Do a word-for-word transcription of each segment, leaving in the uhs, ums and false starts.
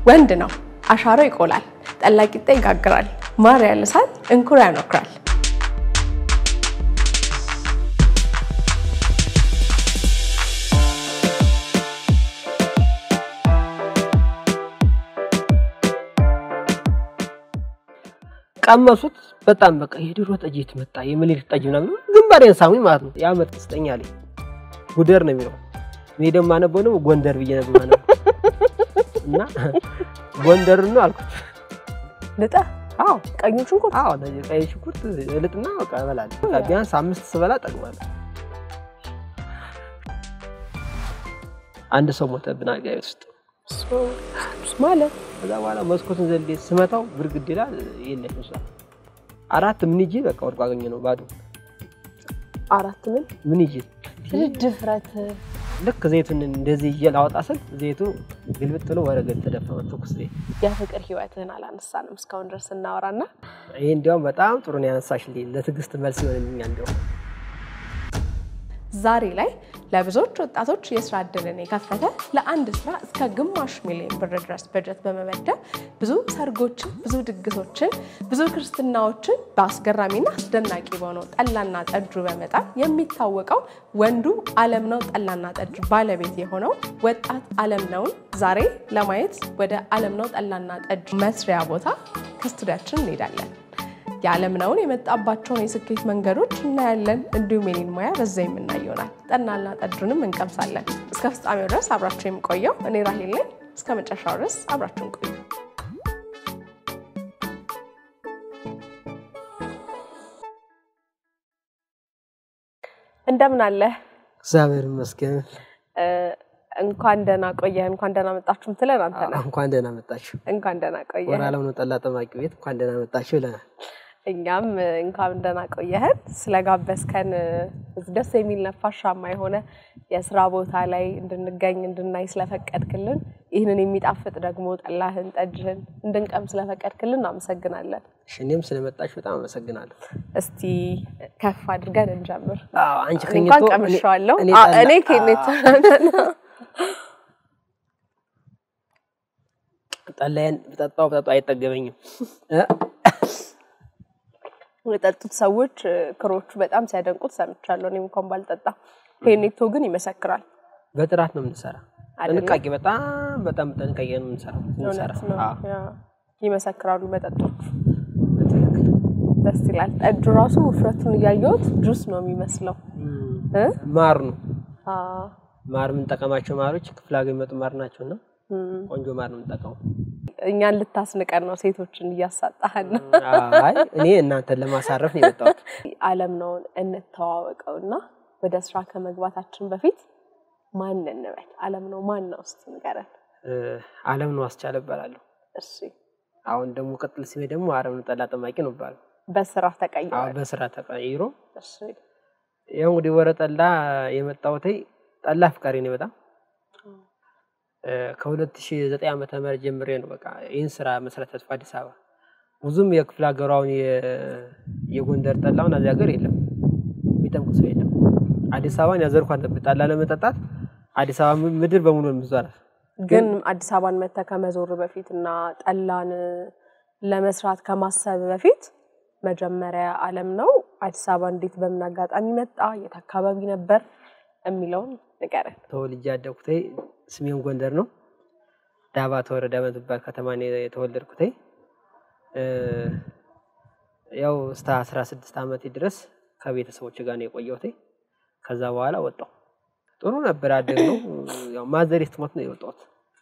ወንድ ነው አሻሮ ይቆላል ጠላ ቂጣ ይጋግራል ማር ያለሳል እንኩራ ያኖክራል ቀመሱት በጣም በቃ የድሮ ጠጅት መጣ የምኒልክ ጠጅ ምናምን ግንባሬን ሳሙኝ ማለት ነው ያ መጥስተኛ ላይ ጉደር ነው የሚለው እኔ ደማ ነበር ነው ጎንደር ብዬ ነበር ማለት እና ጎንደር ነው አልኩት ልጣ አዎ ቀዩ ሽንኩርት አዎ ለዚህ ቀዩ ሽንኩርት ልጥና በቃ እበላለሁ በቃ ቢያንስ አምስት ስበላ ጠግባለሁ አንድ ሰው ሞተብና ጋር ውስጥ ማለት ከዛ በኋላ መስኮቱን ዘልዴ ስመታው ብርግድ ይላል የለሽ ነው አራት ምን ይጂ በቃ ወርቁ አገኘ ነው ባዶ አራት ምን ምን ይጂ ድፍረት ልክ ዘይቱን እንደዚህ ይላውጣ ሰል ዘይቱ ግልብጥ ብሎ ወረገ ተደፈመ ተኩስ ላይ ያ ፍቅር ህይወትህን አላነሳንም እስካሁን ድረስ እናወራና ይሄ እንዲያው በጣም ጥሩ ነው ያነሳሽልኝ ለትግስት መልስ ይሆንልኝ አንዴው ዛሬ ላይ ለብዙዎች ወጣቶች የስራ እድልን የከፈተ ለአንድ ስራ እስከ ግማሽ ሚሊዮን ብር ድረስ በጀት በመመደብ ብዙ ሰርጎችን ብዙ ድግሶችን ብዙ ክርስትናዎችን በአስገራሚና አስደናቂ በሆነው ጠላና ጠጁ በመጣል የሚታወቀው ወንዱ ዓለም ነው ጠላና ጠጅ ባለቤት የሆነው ወጣት ዓለም ነው ዛሬ ለማየት ወደ ዓለም ነው ጠላና ጠጅ መስሪያ ቦታ ከስቱዲያችን እንሄዳለን የዓለም ነውን የመጣባቸውን የስኬት መንገዶች እናያለን እንዲሁም የኔን ሙያ በዛይ የምናየውናል ጠናልና ጠጁንም እንቀምሳለን እስከ ፍጻሜው ድረስ አብራችሁ የምቆየው እኔ ራሄል ነኝ እስከ መጨረሻው ድረስ አብራችሁን ቆዩ እንደምን አለ እግዚአብሔር ይመስገን እንኳን ደህና ቆየህ እንኳን ደህና መጣችሁ ምትለን አንተ ነህ እንኳን ደህና መጣችሁ እንኳን ደህና ቆየህ ወራለው ነው ጠላ ጠማቂ ቤት እንኳን ደህና መጣችሁ ለና እኛም እንኳን ደህና ቆየህን ስለጋበስከን ደስ የሚል ነፋሻማ የሆነ የሥራ ቦታ ላይ እንድንገኝ እንድናይ ስለፈቀድክልን ይሄንን የሚጣፍጥ ደግሞ ጠላህን ጠጅህን እንድንቀም ስለፈቀድክልን አመሰግናለን እሺም ስለመጣሽ በጣም አመሰግናለሁ እስቲ ከፍ አድርገን እንጀምር አዎ አንቺ ከኝቶ ቀምሻለሁ እኔ ከኔት ጠላዬን በጠጣው በጠጣው አይጠገበኝም ወጣጡት ሰዎች ክሮቹ በጣም ሲያደንቁት ሰምቻለሁ እኔም እንኳን ባልጠጣ ሄኔቶ ግን ይመሰክራል በጥራት ነው የምንሰራ ጥንቃቄ በጣም በጣም ጥንቃቄ ነው የምንሰራው እንሰራ አዎ ይመሰክራሉ መጠጦች ደስ ይላል ጠጁ ራሱ ውፍረቱን ያያዩት ጁስ ነው የሚመስለው እ ማር ነው አዎ ማር ምን ተቀማቸው ማሮች ክፍለ ሀገር መጡ ማር ናቸውና ቆንጆ ማር ነው ተጠቀሙ እኛን ልታስንቀን ነው ሴቶችን እያሳጣህን አይ እኔ እናንተን ለማሳረፍ ነው የመጣሁት ዓለም ነው እንተዋወቀውና ወደ ስራ ከመግባታችን በፊት ማን እንበል ዓለም ነው ማን ነው እስቲ ንገረን ዓለም ነው አስቻለ ይባላል እሺ አሁን ደግሞ ቀጥል ሲሜ ደግሞ ዓለም ነው ጠላ ጠማቂ ነው ባል በስራ ተቀይሮ አዎ በስራ ተቀይሮ እሺ ያው እንግዲህ ወረጠላ የመጣውት ጠላ ፍቃሪ ነው በጣም ከ2009 ዓመተ ምህረት ጀምሬ ነው በቃ ይሄን ስራ መስራት አዲስ አበባ ብዙም የክፍለ ሀገራውን የጎንደር ጠላውን አዚ ሀገር የለም የሚጠምቁ ሰው የለም አዲስ አበባን ያዘርኳን ተጣላ ለመጠጣት አዲስ አበባ ምድር በሙሉ ምዟራ ግን አዲስ አበባን መተ ከመዞር በፊትና ጠላን ለመስራት ከማሰብ በፊት መጀመሪያ ዓለም ነው አዲስ አበባ እንዴት በምን አጋጣሚ መጣ የታካባቢ ነበር የሚለውን ንገረን ተወልጄ ያደኩት ስሜን ጎንደር ነው ዳባት ወረዳ በተባለ ከተማ ነው የተወለድኩት ያው እስከ አስራ ስድስት አመት ድረስ ከቤተሰቦች ጋር ነው የቆየሁት ከዛ በኋላ ወጣሁ ጥሩ ነበር አደረው ያው ማዘሪት ሞት ነው የወጣሁት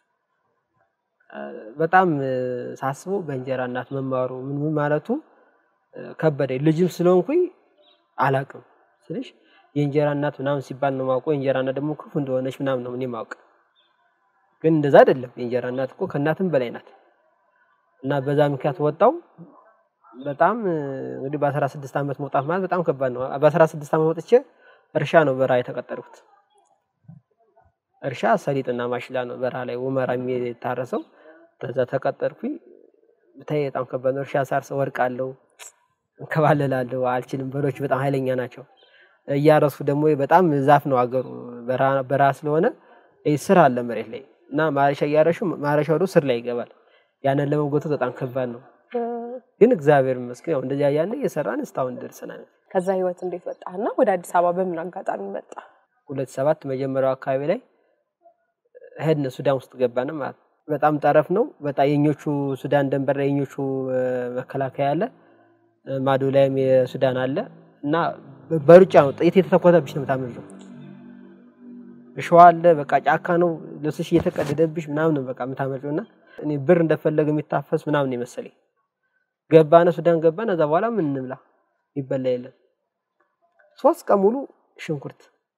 በጣም ሳስበው በእንጀራ እናት መማሩ ምን ምን ማለቱ ከበደኝ ልጅም ስለሆንኩኝ አላቅም ስለሽ የእንጀራ እናት ምናምን ሲባል ነው ማውቀው የእንጀራ እናት ደግሞ ክፉ እንደሆነች ምናምን ነው እኔ ማውቀው ግን እንደዛ አይደለም የእንጀራ እናት እኮ ከእናትም በላይ ናት እና በዛ ምክንያት ወጣው በጣም እንግዲህ በ16 አመት መውጣት ማለት በጣም ከባድ ነው በ16 አመት ወጥቼ እርሻ ነው በራ የተቀጠርኩት እርሻ ሰሊጥና ማሽላ ነው በራ ላይ ወመራ የሚታረሰው ተዛ ተቀጠርኩኝ በታይ በጣም ከባድ ነው እርሻ ሳርሰው ወርቃለው እንከባለላለሁ አልችልም በሮች በጣም ኃይለኛ ናቸው እያረሱ ደግሞ በጣም ዛፍ ነው አገሩ በራ በራ ስለሆነ እይ ስራ አለ መሬት ላይ እና ማረሻ ያረሹ ማረሻው ወደ ስር ላይ ይገባል ያንን ለመጎተት በጣም ከባድ ነው ግን እግዚአብሔር ይመስገን እንደዚያ ያለ የሰራን እስታውን ደርሰናል ከዛ ህይወት እንዴት ወጣህና ወደ አዲስ አበባ በምን አጋጣሚ መጣ ሁለት ሺህ ሰባት መጀመሪያው አካባቢ ላይ ሄድን ሱዳን ውስጥ ገባን ማለት በጣም ጠረፍ ነው በጣም የኞቹ ሱዳን ደንበር ላይ የኞቹ መከላከያ አለ ማዶ ላይም የሱዳን አለ እና በሩጫ ነው ጥይት የተተኮሰብሽ ነው ታምርው እሺዋለ በቃ ጫካ ነው ለስሽ እየተቀደደብሽ ምናምን ነው በቃ መታመርውና እኔ ብር እንደፈለገ የሚታፈስ ምናምን ይመስልኝ ገባነ ሱዳን ገባነ እዛ በኋላ ምን እንብላ ይበላ የለም ሶስት ቀን ሙሉ ሽንኩርት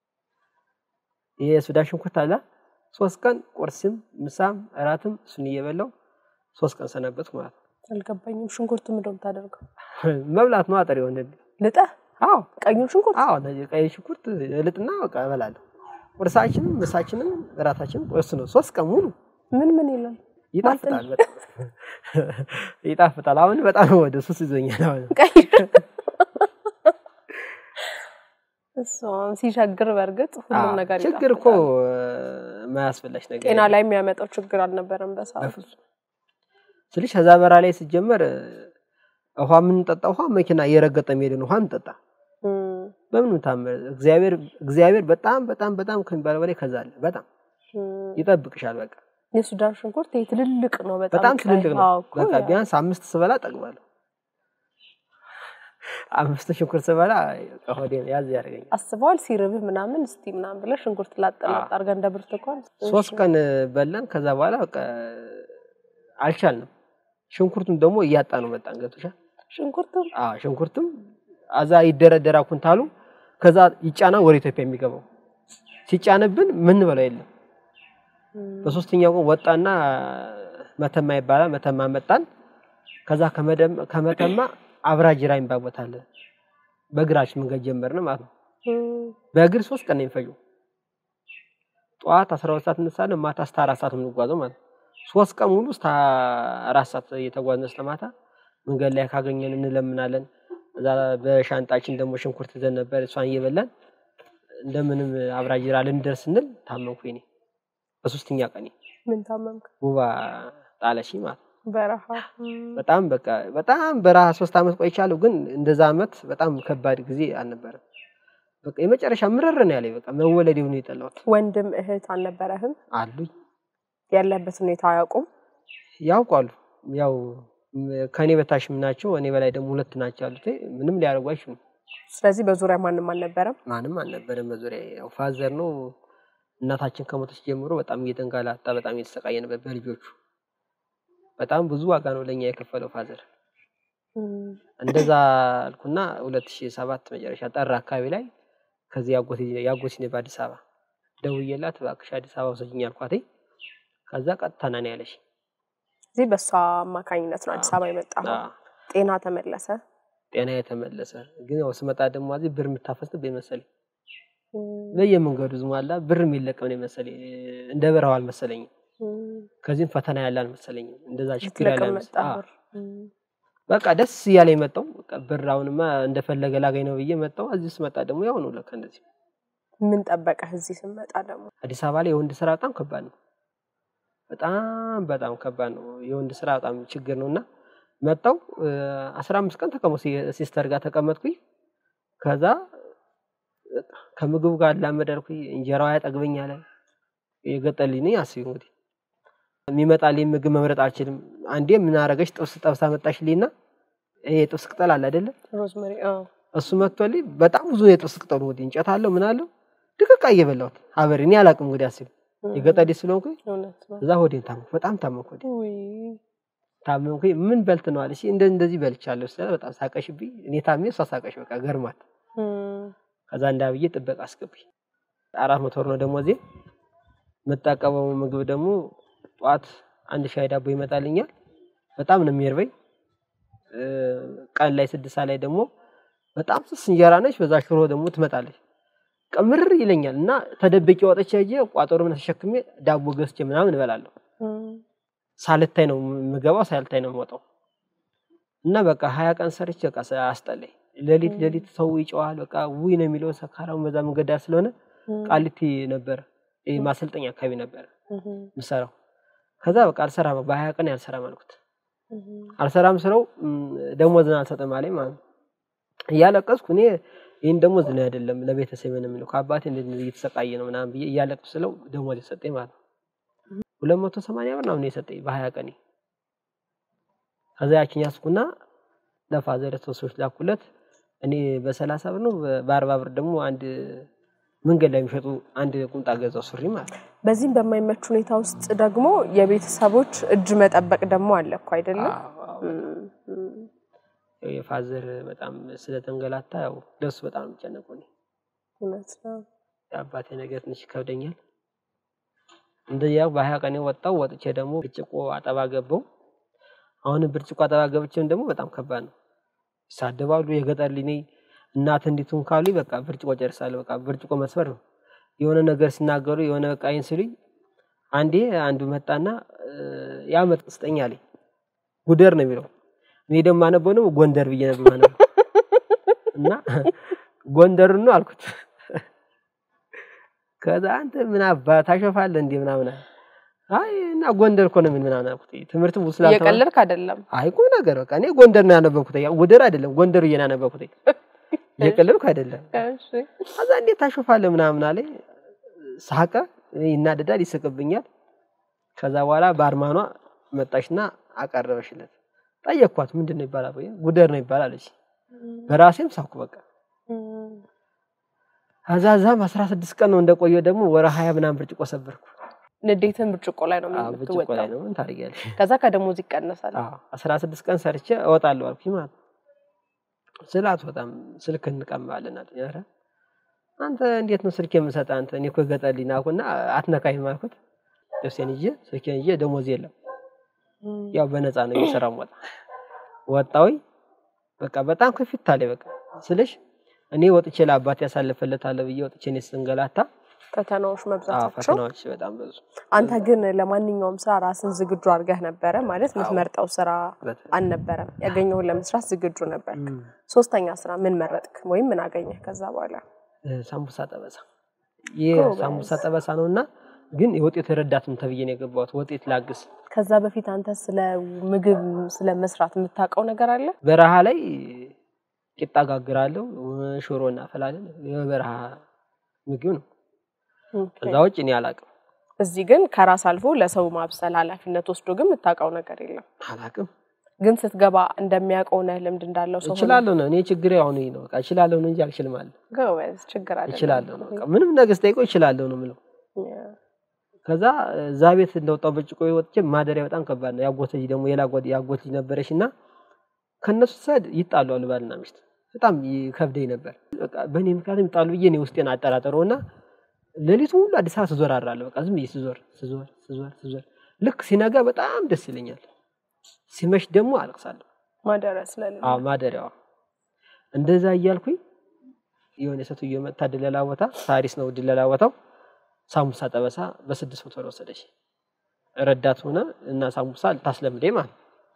የሱዳን ሽንኩርት አለ ሶስት ቀን ቁርስም ምሳም እራትም እሱን እየበላው ሶስት ቀን ሰነበት ማለት አልገባኝም ሽንኩርቱ ምንድነው ታደርገው መብላት ነው አጥር ይሆንል ልጣ አዎ ቀዩን ሽንኩርት አዎ ቀይ ሽንኩርት ልጥና በቃ እበላለሁ ቁርሳችንም ምሳችንም እራታችንም ቁርስ ነው ሶስት ቀን ሙሉ ምን ምን ይላል ይጣፍጣል በጣም ይጣፍጣል አሁን በጣም ወደ ሱስ ይዞኛል አሁን እሱ ሲቸግር በርግጥ ሁሉም ነገር ይጣፍጣል ችግር እኮ ማያስፈልሽ ነገር ጤና ላይ የሚያመጣው ችግር አልነበረም በሳው ስለዚህ ከዛ በራ ላይ ሲጀመር ውሃ ምን ጠጣው ውሃ መኪና እየረገጠ ሄደን ውሃ እንጠጣ በምን ታምር እግዚአብሔር እግዚአብሔር በጣም በጣም በጣም ከንባል በላይ ከዛለ በጣም ይጠብቅሻል በቃ የሱዳን ሽንኩርት ትልልቅ ነው በጣም በጣም ትልልቅ ነው በቃ ቢያንስ አምስት ስበላ ጠግባለሁ አምስት ሽንኩርት ስበላ ከሆዴ ያዝ ያርገኝ አስበዋል ሲርብህ ምናምን እስቲ ምናምን ብለ ሽንኩርት ላጠላጥ አርጋ እንደ ብርቱካን ሶስት ቀን በላን ከዛ በኋላ በቃ አልቻልንም ሽንኩርቱን ደግሞ እያጣ ነው መጣን ገብቶሻል ሽንኩርቱም አዎ ሽንኩርቱም አዛ ይደረደራ ኩንታሉ ከዛ ይጫና ወደ ኢትዮጵያ የሚገባው ሲጫነብን ምን በለው የለም በሶስተኛው ቀን ወጣና መተማ ይባላል መተማ መጣን ከዛ ከመደም ከመተማ አብራጅራ ይባባታል በእግራችን መንገድ ጀመርን ማለት ነው በእግር ሶስት ቀን ነው የሚፈጀው ጧት አስራ ሁለት ሰዓት እንሳለን ማታ እስከ አራት ሰዓት እንጓዘው ማለት ሶስት ቀን ሙሉ እስከ አራት ሰዓት እየተጓዝን ስለማታ መንገድ ላይ ካገኘን እንለምናለን እዛ በሻንጣችን ደግሞ ሽንኩርት ይዘን ነበር እሷን እየበላን እንደምንም አብራጅራ ልንደርስንል ታመምኩኝ በሶስተኛ ቀን ምን ታመምክ ውባ ጣለሽ ማለት በረሃ በጣም በቃ በጣም በረሃ ሶስት አመት ቆይቻለሁ ግን እንደዛ አመት በጣም ከባድ ጊዜ አልነበረም በቃ የመጨረሻ ምረር ነው ያለኝ በቃ መወለዴው ነው የጠላሁት ወንድም እህት አልነበረህም አሉኝ ያለበት ሁኔታ ያውቁም ያውቃሉ ያው ከኔ በታሽም ናቸው እኔ በላይ ደግሞ ሁለት ናቸው አሉት ምንም ሊያርጉ አይችሉም ስለዚህ በዙሪያ ማንንም አልነበረም ማንንም አልነበረም በዙሪያ ያው ፋዘር ነው እናታችን ከሞተች ጀምሮ በጣም እየተንጋላታ በጣም እየተሰቃየ ነበር በልጆቹ በጣም ብዙ ዋጋ ነው ለኛ የከፈለው ፋዘር እንደዛ አልኩና ሁለት ሺህ ሰባት መጨረሻ ጠራ አካባቢ ላይ ከዚህ ያጎት ያጎት ነው በአዲስ አበባ ደውዬላት ባክሽ አዲስ አበባ ወሰጂኝ አልኳት ከዛ ቀጥታና ነው ያለሽ እዚህ በሷ አማካኝነት ነው አዲስ አበባ የመጣው ጤና ተመለሰ ጤና የተመለሰ ግን ያው ስመጣ ደግሞ አዚ ብር ምታፈስት በመሰለኝ ለየመንገዱ ዝማላ ብር የሚለቀም ነው መሰለኝ እንደ በረዋል መሰለኝ ከዚህም ፈተና ያላል መሰለኝ እንደዛ ችግር ያላል መሰለኝ በቃ ደስ ያለ የመጣው በቃ ብራውንማ እንደፈለገ ላገኝ ነው ብዬ መጣው እዚህ ስመጣ ደግሞ ያው ነው ለካ እንደዚህ ምን ጠበቀህ እዚህ ስመጣ ደግሞ አዲስ አበባ ላይ የወንድ ስራ በጣም ከባድ ነው በጣም በጣም ከባድ ነው የወንድ ስራ በጣም ችግር ነውና መጣው አስራ አምስት ቀን ተቀመጥ ሲስተር ጋር ተቀመጥኩኝ ከዛ ከምግብ ጋር ላመደርኩኝ እንጀራው ያጠግበኛል የገጠልኝ ነኝ አስቢ እንግዲህ የሚመጣልኝ ምግብ መምረጥ አልችልም አንዴ ምን አረጋሽ ጥብስ ጠብሳ መጣሽልኝና ይሄ ጥብስ ቅጠል አለ አይደለ ሮዝመሪ አዎ እሱ መጥቶልኝ በጣም ብዙ የጥብስ ቅጠል ወዲ እንጨት አለው ምን አለው ድቅቃ እየበላሁት አበሪኒ አላቅም እንግዲህ አስቢ የገጠዲ ስለሆንኩ እዛ ሆዴን ታመምኩ በጣም ታመምኩ ወይ ታመምኩ ምን በልት ነው አለሽ እንደ እንደዚህ በልቻለሁ ስለ በጣም ሳቀሽብኝ እኔ ታሜ እሷ ሳቀሽ በቃ ገርማት ከዛ እንዳብዬ ጥበቃ አስገብኝ አራት መቶ ብር ነው ደሞዜ መጣቀበው ምግብ ደግሞ ጧት አንድ ሻይ ዳቦ ይመጣልኛል በጣም ነው የሚርበኝ ቀን ላይ ስድስት ላይ ደግሞ በጣም ስስ እንጀራ ነች በዛ ሽሮ ደግሞ ትመጣለች ቀምር ይለኛልና ተደብቄ ወጥቼ እጄ ቋጠሮ ምን ተሸክሜ ዳቦ ገዝቼ ምናምን እበላለሁ ሳልታይ ነው ምገባው ሳልታይ ነው ወጣው እና በቃ ሀያ ቀን ሰርቼ በቃ አስጠለኝ ለሊት ለሊት ሰው ይጫዋል በቃ ውይ ነው የሚለው ሰካራው መዛ መንገዳ ስለሆነ ቃልቲ ነበር ይሄ ማሰልጠኛ አካባቢ ነበር ምሰራው ከዛ በቃ አልሰራም በ20 ቀን ያልሰራም አልኩት አልሰራም ስለው ደሞዝን አልሰጠም አለኝ ማለት እያለቀስኩ እኔ ይሄን ደሞዝ ነው አይደለም ለቤተሰብ ምንም ነው ከአባቴ እንደዚህ እየተሰቃየ ነው ምናምን ብዬ እያለቀስኩ ስለው ደሞዝ ይሰጠኝ ማለት ሁለት መቶ ሰማንያ ብር ነው የሰጠኝ በ20 ቀን ከዛ ያቺን ያስኩና ለፋዘር ተወሰሽ ላኩለት እኔ በ30 ብር ነው በ40 ብር ደግሞ አንድ መንገድ ላይ የሚሸጡ አንድ ቁምጣ ገዛው ሱሪ ማለት በዚህም በማይመች ሁኔታ ውስጥ ደግሞ የቤተሰቦች እጅ መጠበቅ ደግሞ አለ እኮ አይደለም የፋዘር በጣም ስለተንገላታ ያው ደስ በጣም ጨነቁኝ እነሱ አባቴ ነገር ትንሽ ከብደኛል እንደያው በ20 ቀን ወጣው ወጥቼ ደግሞ ብርጭቆ አጠባ ገባው አሁን ብርጭቆ አጠባ ገብቼም ደግሞ በጣም ከባድ ነው ሳደባሉ የገጠር ልኔ እናት እንዲቱን ካሉ በቃ ብርጭቆ ጨርሳለሁ በቃ ብርጭቆ መስበር ነው የሆነ ነገር ሲናገሩ የሆነ ቃይን ሲሉኝ አንዴ አንዱ መጣና ያ መጥስጠኛ አለኝ ጉደር ነው የሚለው እኔ ደግሞ ማነበው ነው ጎንደር ብዬ ነበር ማነበው እና ጎንደር ነው አልኩት ከዛ አንተ ምን አባ ታሸፋለህ እንዴ ምናምን አይ እና ጎንደር ኮነ ምን ምናምን አልኩት ትምርቱ ሙስላታ የቀለልክ አይደለም አይ ቁም ነገር በቃ እኔ ጎንደር ነው ያነበብኩት ያ ጉደር አይደለም ጎንደር ብዬ ነው ያነበብኩት የቀለልኩ አይደለም እሺ አዛ እንዴት ታሸፋለህ ምናምን አለኝ ሳቀ ይናደዳል ይስቅብኛል ከዛ በኋላ ባርማኗ መጣሽና አቀረበሽለት ጠየቅኳት ምንድነው ይባላል ወይ ጉደር ነው ይባላል አለች በራሴም ሳኩ በቃ አዛዛም አስራ ስድስት ቀን ነው እንደቆየው ደግሞ ወራ ሃያ ምናምን ብርጭቆ ሰበርኩ ንዴትን ብርጭቆ ላይ ነው የምትወጣው ነው ታሪያለሽ ከዛ ከደሞዝ ይቀነሳል አዎ አስራ ስድስት ቀን ሰርቼ እወጣለሁ አልኩኝ ማለት ስላት በጣም ስልክ እንቀማለና ያረ አንተ እንዴት ነው ስልክ የምሰጣ አንተ እኔ እኮ ገጠልኝናኩና አትነካኝ ማልኩት ደስየን ይዤ ስልኬን ይዤ ደሞዝ የለም ያው በነፃ ነው የሰራው ወጣ ወጣው በቃ በጣም ከፊት አለ በቃ ስለሽ እኔ ወጥቼ ለአባቴ ያሳልፈለታል ብዬ ወጥቼ ነው ስንገላታ ፈተናዎች መብዛታቸው ፈተናዎች በጣም ብዙ አንተ ግን ለማንኛውም ስራ ራስን ዝግጁ አድርገህ ነበር ማለት ምትመርጠው ስራ አልነበረም ያገኘው ለመስራት ዝግጁ ነበር ሶስተኛ ስራ ምን መረጥክ ወይም ምን አገኘህ ከዛ በኋላ ሳምቡሳ ጠበሳ የሳምቡሳ ጠበሳ ነውና ግን የወጤት ረዳትም ተብዬ ነው የገባሁት ወጤት ላግስ ከዛ በፊት አንተ ስለ ምግብ ስለ መስራት የምታውቀው ነገር አለ በረሃ ላይ ቂጣ ጋግራለሁ ሽሮና ፈላለን የበረሃ ምግብ ነው ከዛው እኔ አላቅም እዚህ ግን ከራስ አልፎ ለሰው ማብሰል ኃላፊነት ወስዶ ግን የምታውቀው ነገር የለም አላቅም ግን ስትገባ እንደሚያውቀው ነው ልምድ እንዳለው ሰው ይችላል ነው እኔ ችግር ያው ነው ነው በቃ ይችላል ነው እንጂ አልችልም አለ ጎበዝ ችግር አይደለም ይችላል ነው በቃ ምንም ነገር ስጠይቀው ይችላል ነው ምለው ከዛ ዛቤት እንደወጣው ብርጭቆ ወጥቼ ማደሪያ በጣም ከባድ ነው ያጎተጂ ደግሞ የላጓድ ያጎተጂ ነበርሽና ከነሱ ሰድ ይጣሉ አሉ ባልና ሚስት በጣም ይከብደኝ ነበር በቃ በኔ ምክንያት ይጣሉ ብዬ ነው ውስጤን አጠራጠረውና ለሊቱ ሁሉ አዲስ አበባ ተዞራራለሁ በቃ ዝም ብዬ ተዞር ተዞር ተዞር ተዞር ልክ ሲነጋ በጣም ደስ ይለኛል ሲመሽ ደግሞ አልቅሳለሁ ማደሪያ ስለሌለ አዎ ማደሪያው እንደዛ ይያልኩኝ የሆነ ሰትዮ መጣ ደለላ ቦታ ሳሪስ ነው ደለላ ቦታው ሳምቡሳ ጠበሳ በስድስት መቶ ብር ወሰደሽ ረዳት ሆነ እና ሳምቡሳ ታስለምደኝ ማለት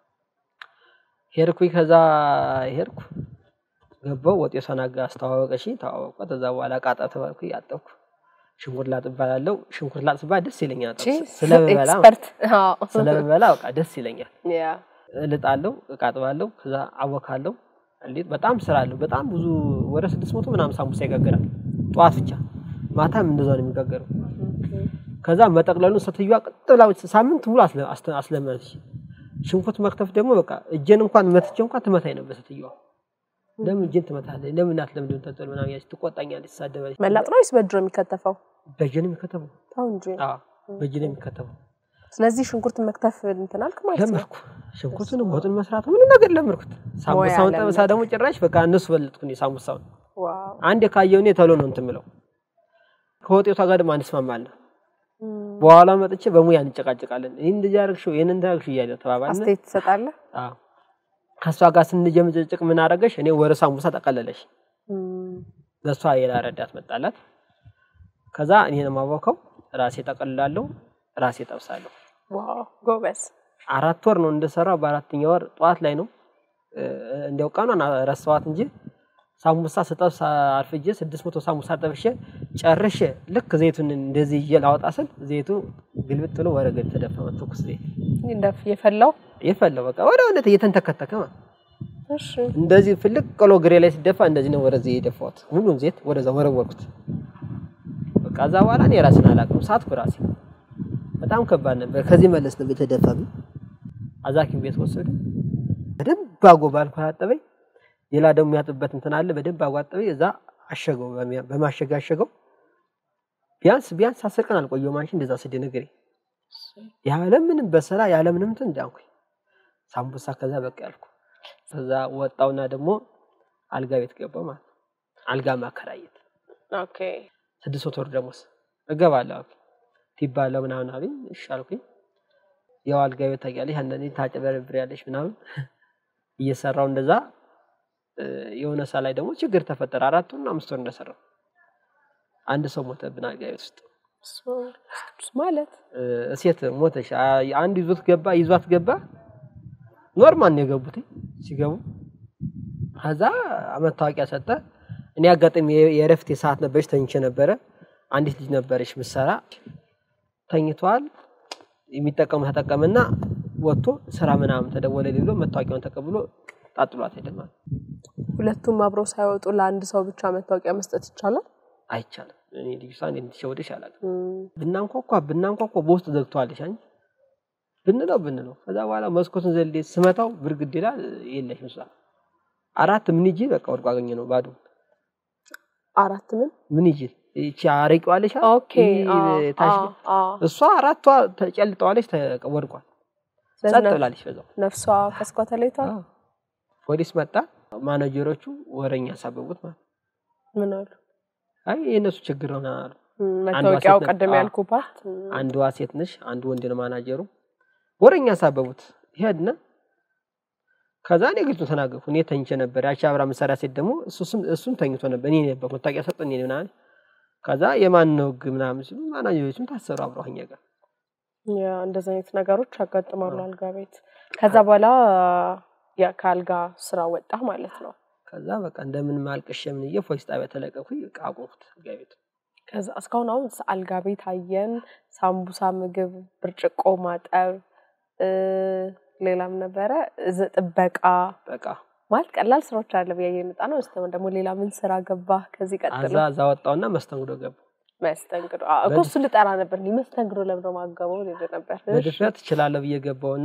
ሄርኩኝ ከዛ ሄርኩ ገባው ወጤሷን አጋ አስተዋወቀሽ ታዋወቀ ከዛ በኋላ ቃጣ ተባልኩ ያጠብኩ ሽንኩርት ላጥባላለሁ ሽንኩርት ላጥባ ደስ ይለኛል ስለበላ ኤክስፐርት አዎ ስለበላ በቃ ደስ ይለኛል ያ ልጣለው ቃጥባለሁ ከዛ አወካለሁ እንዴት በጣም ስራለሁ በጣም ብዙ ወደ ስድስት መቶ ምናምን ሳምቡሳ ይጋገራል ጧት ብቻ ማታም እንደዛው ነው የሚጋገረው ከዛ መጠቅለሉን ሰትዩዋ ቀጥላው ሳምንት ሙሉ አስለመረች ሽንኩርት መክተፍ ደግሞ በቃ እጄን እንኳን መትቼ እንኳን ትመታኝ ነበር ሰትዩዋ ለምን እጄን ትመታለች ለምን አትለምደው ተጠል ምናምን ያች ትቆጣኛለች ሳደበች መላጥ ነው ወይስ በእጅ ነው የሚከተፈው በእጅ ነው የሚከተፈው ታው እንጂ አዎ በእጅ ነው የሚከተፈው ስለዚህ ሽንኩርት መክተፍ እንትናልክ ማለት ነው ለምርኩ ሽንኩርቱን ወጡን መስራት ምን ነገር ለምርኩት ሳምቡሳውን ጠበሳ ደግሞ ጭራሽ በቃ እነሱ በልጥኩኝ ሳምቡሳውን ዋው አንዴ ካየው ነው ተሎ ነው እንትምለው ከወጤቷ ጋር ደግሞ አንስማማልና በኋላ መጥቼ በሙያ እንጨቃጨቃለን ይሄን እንደዚህ አርግሽው ይሄን እንዳርግሽው ይያለ ተባባልን አስተያየት ትሰጣለህ አዎ ከሷ ጋር ስንጀምጨጭቅ ምን አረጋሽ እኔ ወረ ሳምቡሳ ተቀለለሽ ለሷ የላረዳት መጣላት ከዛ እኔን ማወቀው ራሴ ተቀልላለሁ ራሴ ጠብሳለሁ ዋው ጎበስ አራት ወር ነው እንደሰራው በአራተኛው ወር ጧት ላይ ነው እንደው ቀኑን ረሳዋት እንጂ ሳምቡሳ ስጠብስ አርፍጄ ስድስት መቶ ሳምቡሳ ጠብሼ ጨርሼ ልክ ዘይቱን እንደዚህ ይላውጣ ስል ዘይቱ ግልብጥ ብሎ ወረገ ተደፋ ተኩስ ዘይት እንደፍ የፈላው የፈላው በቃ ወደ ወደ እየተንተከተከ ማለት እሺ እንደዚህ ፍልቅ ቀሎ ግሬ ላይ ሲደፋ እንደዚህ ነው ወረዚህ የደፋው ሁሉን ዘይት ወደዛ ወረወርኩት በቃ ዛ በኋላ እኔ ራሴን አላውቅም ሳትኩ ራሴ በጣም ከባድ ነበር ከዚህ መለስ ነው የተደፋብኝ አዛኪም ቤት ወሰዱ በደንብ አጎባል ካጣበኝ ሌላ ደግሞ ያጥበት እንትን አለ በደንብ አጓጣበኝ እዛ አሸገው በማሸጋሸገው ቢያንስ ቢያንስ አስር ቀን አልቆየው ማንሽ እንደዛ ስደነግሪ ያለምንም በሰላ ያለምንም እንትን እንዳንኩኝ ሳምቡሳ ከዛ በቃ ያልኩ ከዛ ወጣውና ደግሞ አልጋ ቤት ገባው ማለት አልጋ ማከራየት ኦኬ ስድስት ወር ደሞስ እገባለሁ ትባለው ምናምን አብኝ እሻልኩኝ ያው አልጋ ቤት ታያለሽ አንደኔ ታጨበረብር ያለሽ ምናምን እየሰራው እንደዛ የሆነ ሳላይ ደግሞ ችግር ተፈጠረ አራት ወር አምስት ወር እንደሰራው አንድ ሰው ሞተብና አልጋ ቤት ውስጥ ማለት እሴት ሞተሽ አንድ ይዞት ገባ ይዟት ገባ ኖርማል ነው የገቡት ሲገቡ ከዛ አመታወቂያ ሰጠ እኔ አጋጣሚ የረፍት ሰዓት ነበርሽ ተኝቼ ነበር አንዲት ልጅ ነበርሽ ምሰራ ተኝቷል የሚጠቀሙ ተጠቀመና ወጥቶ ስራ ምናምን ተደወለ ሊሎ መታወቂያውን ተቀብሎ ታጥሏት ሄደማ ሁለቱም አብረው ሳይወጡ ለአንድ ሰው ብቻ መታወቂያ መስጠት ይቻላል አይቻልም እኔ ልጅቷን እንድትሸወደሽ አላውቅም ብናንኳኳ ብናንኳኳ በውስጥ ዘግቷልሽ አንቺ ብንለው ብንለው ከዛ በኋላ መስኮቱን ዘልዴ ስመታው ብርግድ ይላል የለሽም እሷ አራት ምን ይጂ በቃ ወርቋ አገኘ ነው ባዶ አራት ምን ምን ይጂ እቺ አረቂዋለሽ ኦኬ ታሽ እሷ አራቷ ተጨልጠዋለሽ ተወርቋል ጸጥላለሽ በዛው ነፍሷ ከስኳ ተለይቷል ፖሊስ መጣ ማናጀሮቹ ወረኛ ሳበቡት ማለት ምን አሉ አይ የነሱ ችግር ነው አሉ መታወቂያው ቀደም ያልኩ ፓርት አንዷ ሴት ነሽ አንዱ ወንድ ነው ማናጀሩ ወረኛ ሳበቡት ሄድና ከዛ እኔ ግልጽ ተናገርኩ እኔ ተኝቼ ነበር ያቺ አብራ መሰራ ሴት ደግሞ እሱም እሱም ተኝቶ ነበር እኔ ነበር መታወቂያ ሰጠኝ እኔ ምናምን ከዛ የማን ነው ግም ምናምን ሲሉ ማናጀሮቹም ታሰሩ አብረውኛ ጋር ያ እንደዚህ አይነት ነገሮች አጋጥማሉ አልጋ ቤት ከዛ በኋላ ያ ካልጋ ስራ ወጣ ማለት ነው ከዛ በቃ እንደምን ማልቀሽ ምን የፎይስ ጣቢያ ተለቀኩኝ አቆምኩት አልጋ ቤት ከዛ እስካሁን አሁን አልጋ ቤት አየን ሳምቡሳ ምግብ ብርጭቆ ማጠብ ሌላም ነበረ ጥበቃ በቃ ማለት ቀላል ስራዎች አለ በያየ መጣ ነው እስከ ደግሞ ሌላ ምን ስራ ገባ ከዚህ ቀጥሎ አዛ ዛ ወጣውና መስተንግዶ ገባ መስተንግዶ እኮ እሱ ልጠራ ነበር ነው መስተንግዶ ለምን ማገበው ነው ነበር በድፍረት ይችላል በየገባውና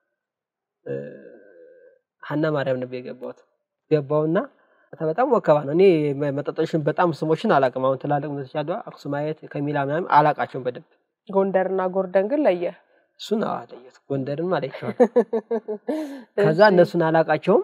ሐና ማርያም ነበር የገባውት ገባውና በጣም ወከባ ነው እኔ መጠጦችን በጣም ስሞችን አላቀም አሁን ተላልቅ ምትቻለው አክሱማየት ከሚላ ምናምን አላቃቸውን በደብ ጎንደርና ጎርደን ግን ለየ እሱን አለየት ጎንደርን ማለት ነው ከዛ እነሱን አላቃቸውም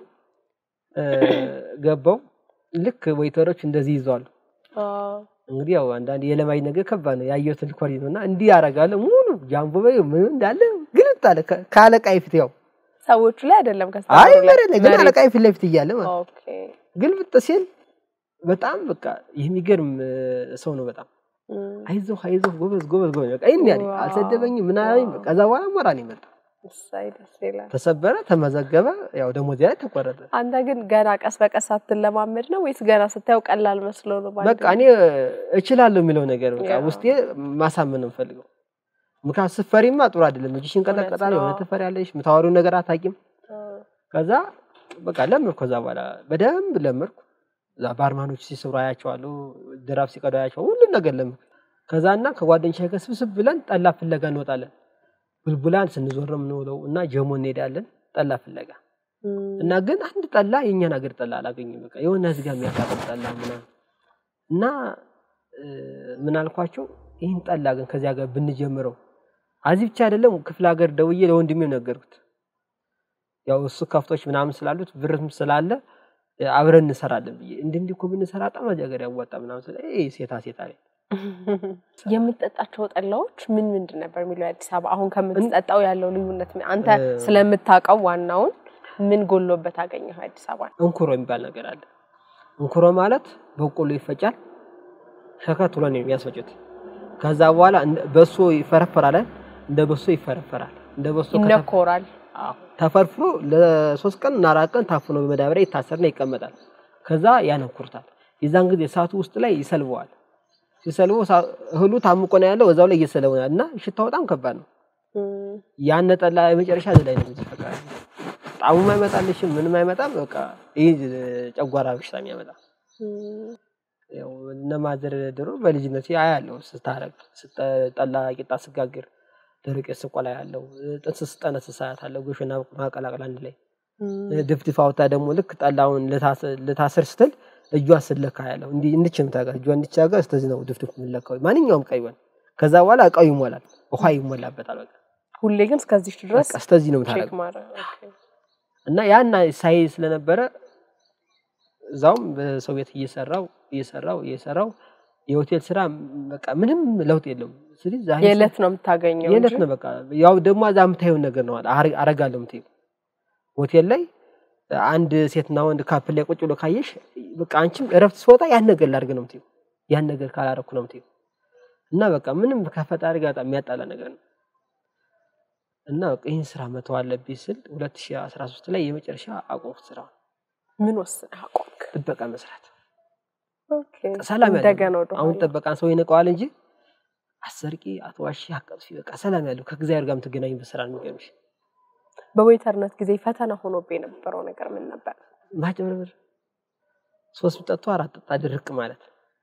ገባው ልክ ወይተሮች እንደዚህ ይዟል እንግዲህ ያው አንዳንድ የለማይ ነገር ከባድ ነው ያየሁትን ኮሪ ነውና እንዲህ ያረጋለ ሙሉ ጃምቦ በይ ምን እንዳለ ግልጥ አለ ካለቃይ ፊት ያው ሰዎቹ ላይ አይደለም ከስተው አይ መረለ ግን አለቃይ ፊት ለፊት ይያለ ማለት ኦኬ ግልብጥ ሲል በጣም በቃ የሚገርም ሰው ነው በጣም አይዞ አይዞ ጎበዝ ጎበዝ ጎበዝ በቃ ይሄን ያለ አልሰደበኝ ምን አለኝ በቃ ዛ በኋላ ሞራን ይመጣ ሳይደስላ ተሰበረ ተመዘገበ ያው ደሞዝ ላይ ተቆረጠ አንተ ግን ገና ቀስ በቀስ አትለማመድ ነው ወይስ ገና ስታየው ቀላል መስሎ ነው ማለት በቃ እኔ እችላለሁ የሚለው ነገር በቃ ውስጤ ማሳመን ነው ፈልገው ምካስ ፈሪማ ጥሩ አይደለም እጂሽን ቀጠቀጣለ ወደ ተፈሪያለሽ ምታወሩ ነገር አታቂም ከዛ በቃ ለምርኩ ከዛ በኋላ በደንብ ለምርኩ ዛ ባርማኖች ሲሰሩ አያቸዋለሁ ድራፍ ሲቀዱ አያቸው ሁሉ ነገር ለምርኩ ከዛና ከጓደኞቼ ጋር ስብስብ ብለን ጠላ ፍለጋ እንወጣለን ብልቡላን ስንዞርም ነው እና ጀሞ እንሄዳለን ጠላ ፍለጋ እና ግን አንድ ጠላ የኛን ሀገር ጠላ አላገኘም በቃ የሆነ ህዝብ ጋር የሚያቃጥል ጠላ ምናምን እና ምን አልኳቸው ይሄን ጠላ ግን ከዚያ ጋር ብንጀምረው አዚህ ብቻ አይደለም ክፍለ ሀገር ደውዬ ለወንድሜው ነገርኩት ያው እሱ ከፍቶች ምናምን ስላሉት ብርም ስላለ አብረን እንሰራለን ብዬ እንደንዲ እኮ ብንሰራ ጣማ ሀገር ያዋጣ ምናምን ስለ እይ ሴታ ሴታ ላይ የምትጠጣቸው ጠላዎች ምን ምንድን ነበር የሚለው አዲስ አበባ አሁን ከምትጠጣው ያለው ልዩነት አንተ ስለምታቀው ዋናውን ምን ጎሎበት አገኘው አዲስ አበባ እንኩሮ የሚባል ነገር አለ እንኩሮ ማለት በቆሎ ይፈጫል ሸከት ብሎ ነው የሚያስፈጩት ከዛ በኋላ በሶ ይፈረፈራል እንደ በሶ ይፈረፈራል እንደ በሶ ይነኮራል አዎ ተፈርፍሮ ለሶስት ቀን እና አራት ቀን ታፍኖ በመዳበሪያ ይታሰርና ይቀመጣል ከዛ ያነኩርታል የዛን ጊዜ ሳቱ ውስጥ ላይ ይሰልበዋል ሲሰልቡ እህሉ ታምቆ ነው ያለው እዛው ላይ እየሰለውናልና ሽታው በጣም ከባድ ነው ያን ጠላ መጨረሻ ላይ ነው የሚፈቀራ ጣሙ ማይመጣልሽም ምንም አይመጣም በቃ ይሄ ጨጓራ በሽታ የሚያመጣ ያው ለማዘር ድሮ በልጅነት ያያለው ስታረግ ስጠላ ቂጣ ስጋግር ደረቀ ስቆላ ያለው ጥንስስ ጠነስስ አያታለው ጎሽና ማቀላቀል አንድ ላይ ድፍድፋውታ ደግሞ ልክ ጠላውን ለታሰር ስትል እጇ ስለካ ያለው እንዲ እንድችም ታጋ እጇ እንድቻጋ እስከዚህ ነው ድፍድፍ ምለካው ማንኛውም ቀይወን ከዛ በኋላ አቃው ይሞላል ውሃ ይሞላበታል በቃ ሁሌ ግን እስከዚህ ድረስ እስከዚህ ነው ታረጋ እና ያና ሳይ ስለነበረ ዛውም በሶቪየት እየሰራው እየሰራው እየሰራው የሆቴል ስራ በቃ ምንም ለውጥ የለም ስለዚህ ዛሬ የለት ነው የምታገኘው የለት ነው በቃ ያው ደግሞ አዛም ታየው ነገር ነው አረጋለሁ ምትይ ሆቴል ላይ አንድ ሴትና ወንድ ካፕል ላይ ቁጭ ብሎ ካየሽ በቃ አንቺም እረፍት ሲወጣ ያን ነገር ላድርግ ነው ምትይ ያን ነገር ካላረኩ ነው ምትይ እና በቃ ምንም ከፈጣሪ ጋር የሚያጣላ ነገር ነው እና ይሄን ስራ መተው አለብኝ ስል ሁለት ሺህ አስራ ሶስት ላይ የመጨረሻ አቆምኩት ስራ ምን ወሰነ አቆምክ ጥበቃ መስራት ኦኬ ሰላም እንደገና ወደ አሁን ጥበቃን ሰው ይነቀዋል እንጂ አሰርቂ አትዋሺ አቀጥፊ በቃ ሰላም ያለው ከእግዚአብሔር ጋር የምትገናኝ በስራ ነው የሚገርምሽ በዌተርነት ጊዜ ፈተና ሆኖብኝ የነበረው ነገር ምን ነበር ማጭበርበር ሶስት ጠጥቶ አራት ጠጣ ድርቅ ማለት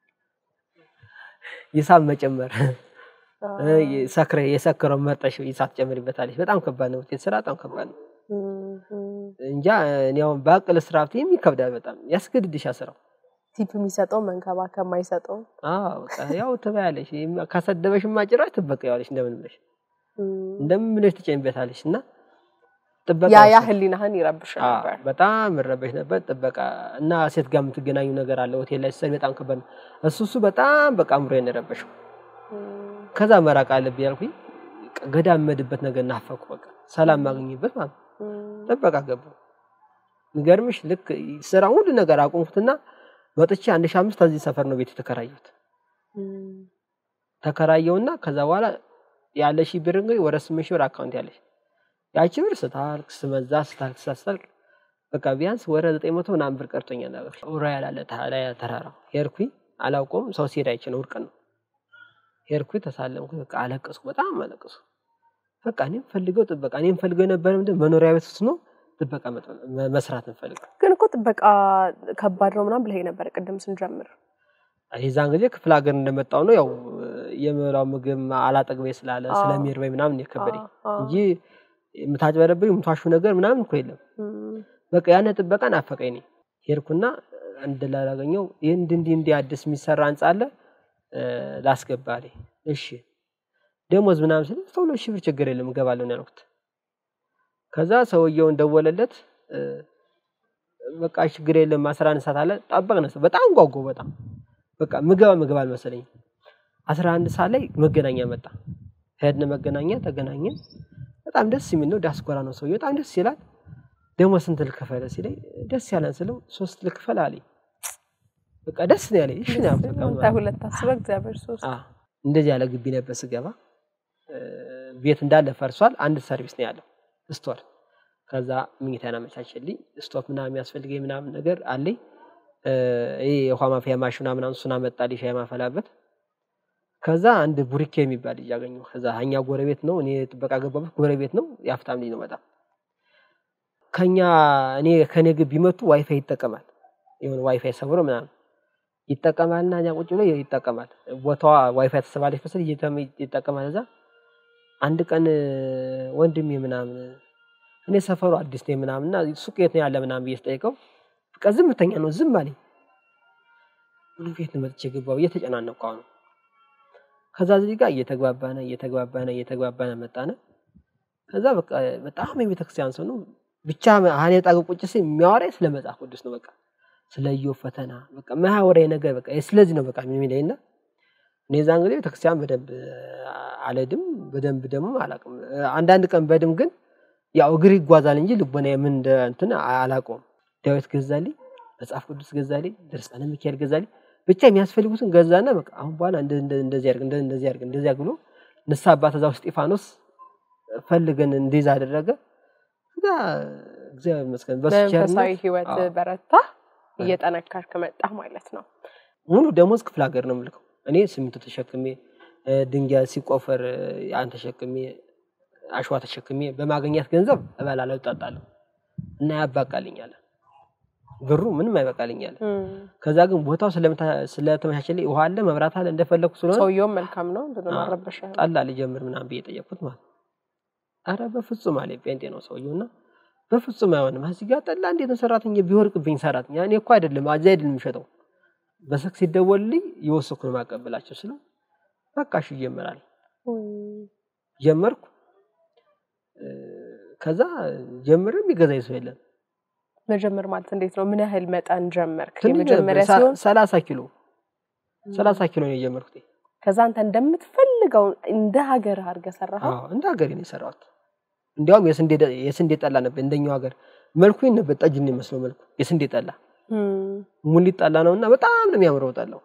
ይሳብ መጨመር የሰክረ የሰክረው መርጠሽ ይሳት ጨምሪበታለሽ በጣም ከባድ ነው ተስራ በጣም ከባድ ነው እንጃ እኔው ባቀለ ስራፍት የሚከብዳል በጣም ያስገድድሽ አስራው ቲፕ የሚሰጠው መንከባከብ ማይሰጠው አዎ በቃ ያው ተባያለሽ ካሰደበሽ ማጭራሽ ተበቀያለሽ እንደምን ብለሽ እንደምን ብለሽ ተጨምበታለሽና ጥበቃ ያ ያ ህሊናህን ይረብሽ ነበር በጣም ይረብሽ ነበር ጥበቃ እና ሴት ጋር የምትገናኙ ነገር አለ ሆቴል ላይ ሰል በጣም ከባድ እሱ እሱ በጣም በቃ አምሮዬን ረበሽው ከዛ መራቅ አለብኝ ያልኩኝ ገዳም መድበት ነገር ናፈኩ በቃ ሰላም ማግኘበት ማለት ጥበቃ ገባው የሚገርምሽ ልክ ስራ ሁሉ ነገር አቆምኩትና ወጥቼ አንድ ሺህ አምስት እዚህ ሰፈር ነው ቤት ተከራየሁት ተከራየውና ከዛ በኋላ ያለሽ ብር እንግዲህ ወደ ስምንት ሺህ ብር አካውንት ያለሽ ያቺ ብር ስታልክ ስመዛ ስታልክ ስታልክ በቃ ቢያንስ ወደ ዘጠኝ መቶ ምናምን ብር ቀርቶኛል ነበር ኡራያል አለ ታዲያ ተራራው ሄርኩኝ አላውቀውም ሰው ሲሄድ አይችልም ወርቅ ነው ሄርኩኝ ተሳለምኩኝ በቃ አለቀስኩ በጣም አለቀስኩ በቃ እኔም ፈልገው ጥበቃ እኔም ፈልገው ነበር ምንድን መኖሪያ ቤት ውስጥ ነው ጥበቃ መስራት እንፈልጋለን ግን እኮ ጥበቃ ከባድ ነው ምናምን ብለህ ነበር ቀደም ስንጀምር አይዛን ጊዜ ክፍለ ሀገር እንደመጣው ነው ያው የመላው ምግብ አላጠግበይ ስላለ ስለሚርበይ ምናምን የከበደኝ እንጂ ምታጭበረብኝ ምታሹ ነገር ምናምን እኮ የለም በቃ ያነ ጥበቃ ናፈቀኝ ሄርኩና እንደላላገኘው እንድ እንድ እንድ አዲስ የሚሰራ አንጻለ ላስገባለኝ እሺ ደሞዝ ምናምን ስለ ቶሎ እሺ ብር ችግር የለም ገባለሁ ነው ያልኩት ከዛ ሰውየው እንደወለለት በቃ ችግር የለም አስራ አንድ ሰዓት አለ ጠበቅነ በጣም ጓጓው በጣም በቃ ምግብ ምግብ አልመሰለኝ አስራ አንድ ሰዓት ላይ መገናኛ መጣ ሄድነ መገናኛ ተገናኘን በጣም ደስ የሚል ነው ዳስኮራ ነው ሰውየው በጣም ደስ ይላል ደሞ ስንት ልከፈለ ሲለኝ ደስ ያለን ስለው ሶስት ልከፈለ አለኝ በቃ ደስ ነው ያለኝ እሺ ነው በቃ ሁለት አስበ እግዚአብሔር ሶስት አዎ እንደዚህ ያለ ግቢ ነበር ስገባ ቤት እንዳለ ፈርሷል አንድ ሰርቪስ ነው ያለው ስቶር ከዛ ምኝታና መቻቸልኝ ስቶፕ ምናምን የሚያስፈልገኝ ምናምን ነገር አለኝ እይ የውሃ ማፍያ ማሽና ምናምን ሱና መጣልኝ ሻይ ማፈላበት ከዛ አንድ ቡሪኬ የሚባል ልጅ አገኘው ከዛ ሀኛ ጎረቤት ነው እኔ ጥበቃ ገባበት ጎረቤት ነው ያፍታም ልጅ ነው በጣም ከኛ እኔ ከኔ ግቢ መጡ ዋይፋይ ይጠቀማል ይሁን ዋይፋይ ሰብሮ ምናምን ይጠቀማልና ያ ቁጭ ብሎ ይጠቀማል ቦታዋ ዋይፋይ ተሰባለች ፈሰል ይጠቀማል እዛ አንድ ቀን ወንድሜ ምናምን እኔ ሰፈሩ አዲስ ነኝ ምናምንና ሱቅ የት ነው ያለ ምናምን እየተጠየቀው በቃ ዝምተኛ ነው ዝም አለኝ ምን ቤት ነው መጥቼ ገባው እየተጨናነቀው ነው ከዛ እዚህ ጋር እየተግባባና እየተግባባና እየተግባባና መጣና ከዛ በቃ በጣም የቤተክርስቲያን ሰው ነው ብቻ አኔ ጣገ ቁጭ ሲል የሚያወራኝ ስለ መጽሐፍ ቅዱስ ነው በቃ ስለ ኢዮብ ፈተና በቃ ማወራኝ ነገር በቃ ስለዚህ ነው በቃ የሚለኝና እኔ ዛን ጊዜ ቤተክርስቲያን በደንብ አለድም በደንብ ደግሞ አላቅም አንዳንድ ቀን በደም ግን ያው እግር ይጓዛል እንጂ ልቦና ምን እንትን አላቆም ዳዊት ገዛልኝ መጽሐፍ ቅዱስ ገዛልኝ ድርሳነ ሚካኤል ገዛልኝ ብቻ የሚያስፈልጉትን ገዛና በቃ አሁን በኋላ እንደ እንደዚህ ያርግ እንደ እንደዚህ ያርግ እንደዚህ ያግሎ ንስሐ አባት እዛው እስጢፋኖስ ፈልገን እንደዛ አደረገ ዳ እግዚአብሔር ይመስገን በመንፈሳዊ ህይወት በረታ እየጠነከርክ መጣህ ማለት ነው ሙሉ ደሞዝ ክፍለ ሀገር ነው ምልከው እኔ ስምንት ተሸክሜ ድንጋይ ሲቆፈር ያን ተሸክሜ አሽዋ ተሸክሜ በማግኘት ገንዘብ እበላለሁ እጠጣለሁ እና ያባቃልኛል ብሩ ምንም አይበቃልኛል ከዛ ግን ቦታው ስለተመቻቸልኝ ውሃ አለ መብራት አለ እንደፈለኩ ስለሆነ ሰውየው መልካም ነው እንደው ማረበሻ ጣላ ልጀምር ምናምን በየጠየቁት ማለት አረ በፍጹም አለ ጴንጤ ነው ሰውየውና በፍጹም አይሆንም እዚህ ጋር ጠላ እንዴት ነው ሰራተኛ ቢወርቅብኝ ሰራተኛ እኔ እኮ አይደለም አዛ አይደለም የሚሸጠው በሰክስ ሲደወልልኝ ይወስኩ ማቀበላቸው ስለ በቃሽ ይጀምራል ጀመርኩ ከዛ ጀምርም ይገዛይ ሰው የለም መጀመር ማለት እንዴት ነው ምን ያህል መጣን ጀመርክ የመጀመሪያ ሲሆን ሰላሳ ኪሎ ሰላሳ ኪሎ ነው የጀመርኩት ከዛ አንተ እንደምትፈልገው እንደ ሀገር አርገ ሰራኸው አዎ እንደ ሀገር ነው ሰራሁት እንዲያውም የስንዴ የስንዴ ጠላ ነበር እንደኛው ሀገር መልኩ ነበር ጠጅ ነው መስሎ መልኩ የስንዴ ጠላ ሙሊ ጠላ ነውና በጣም ነው የሚያምረው ጠላው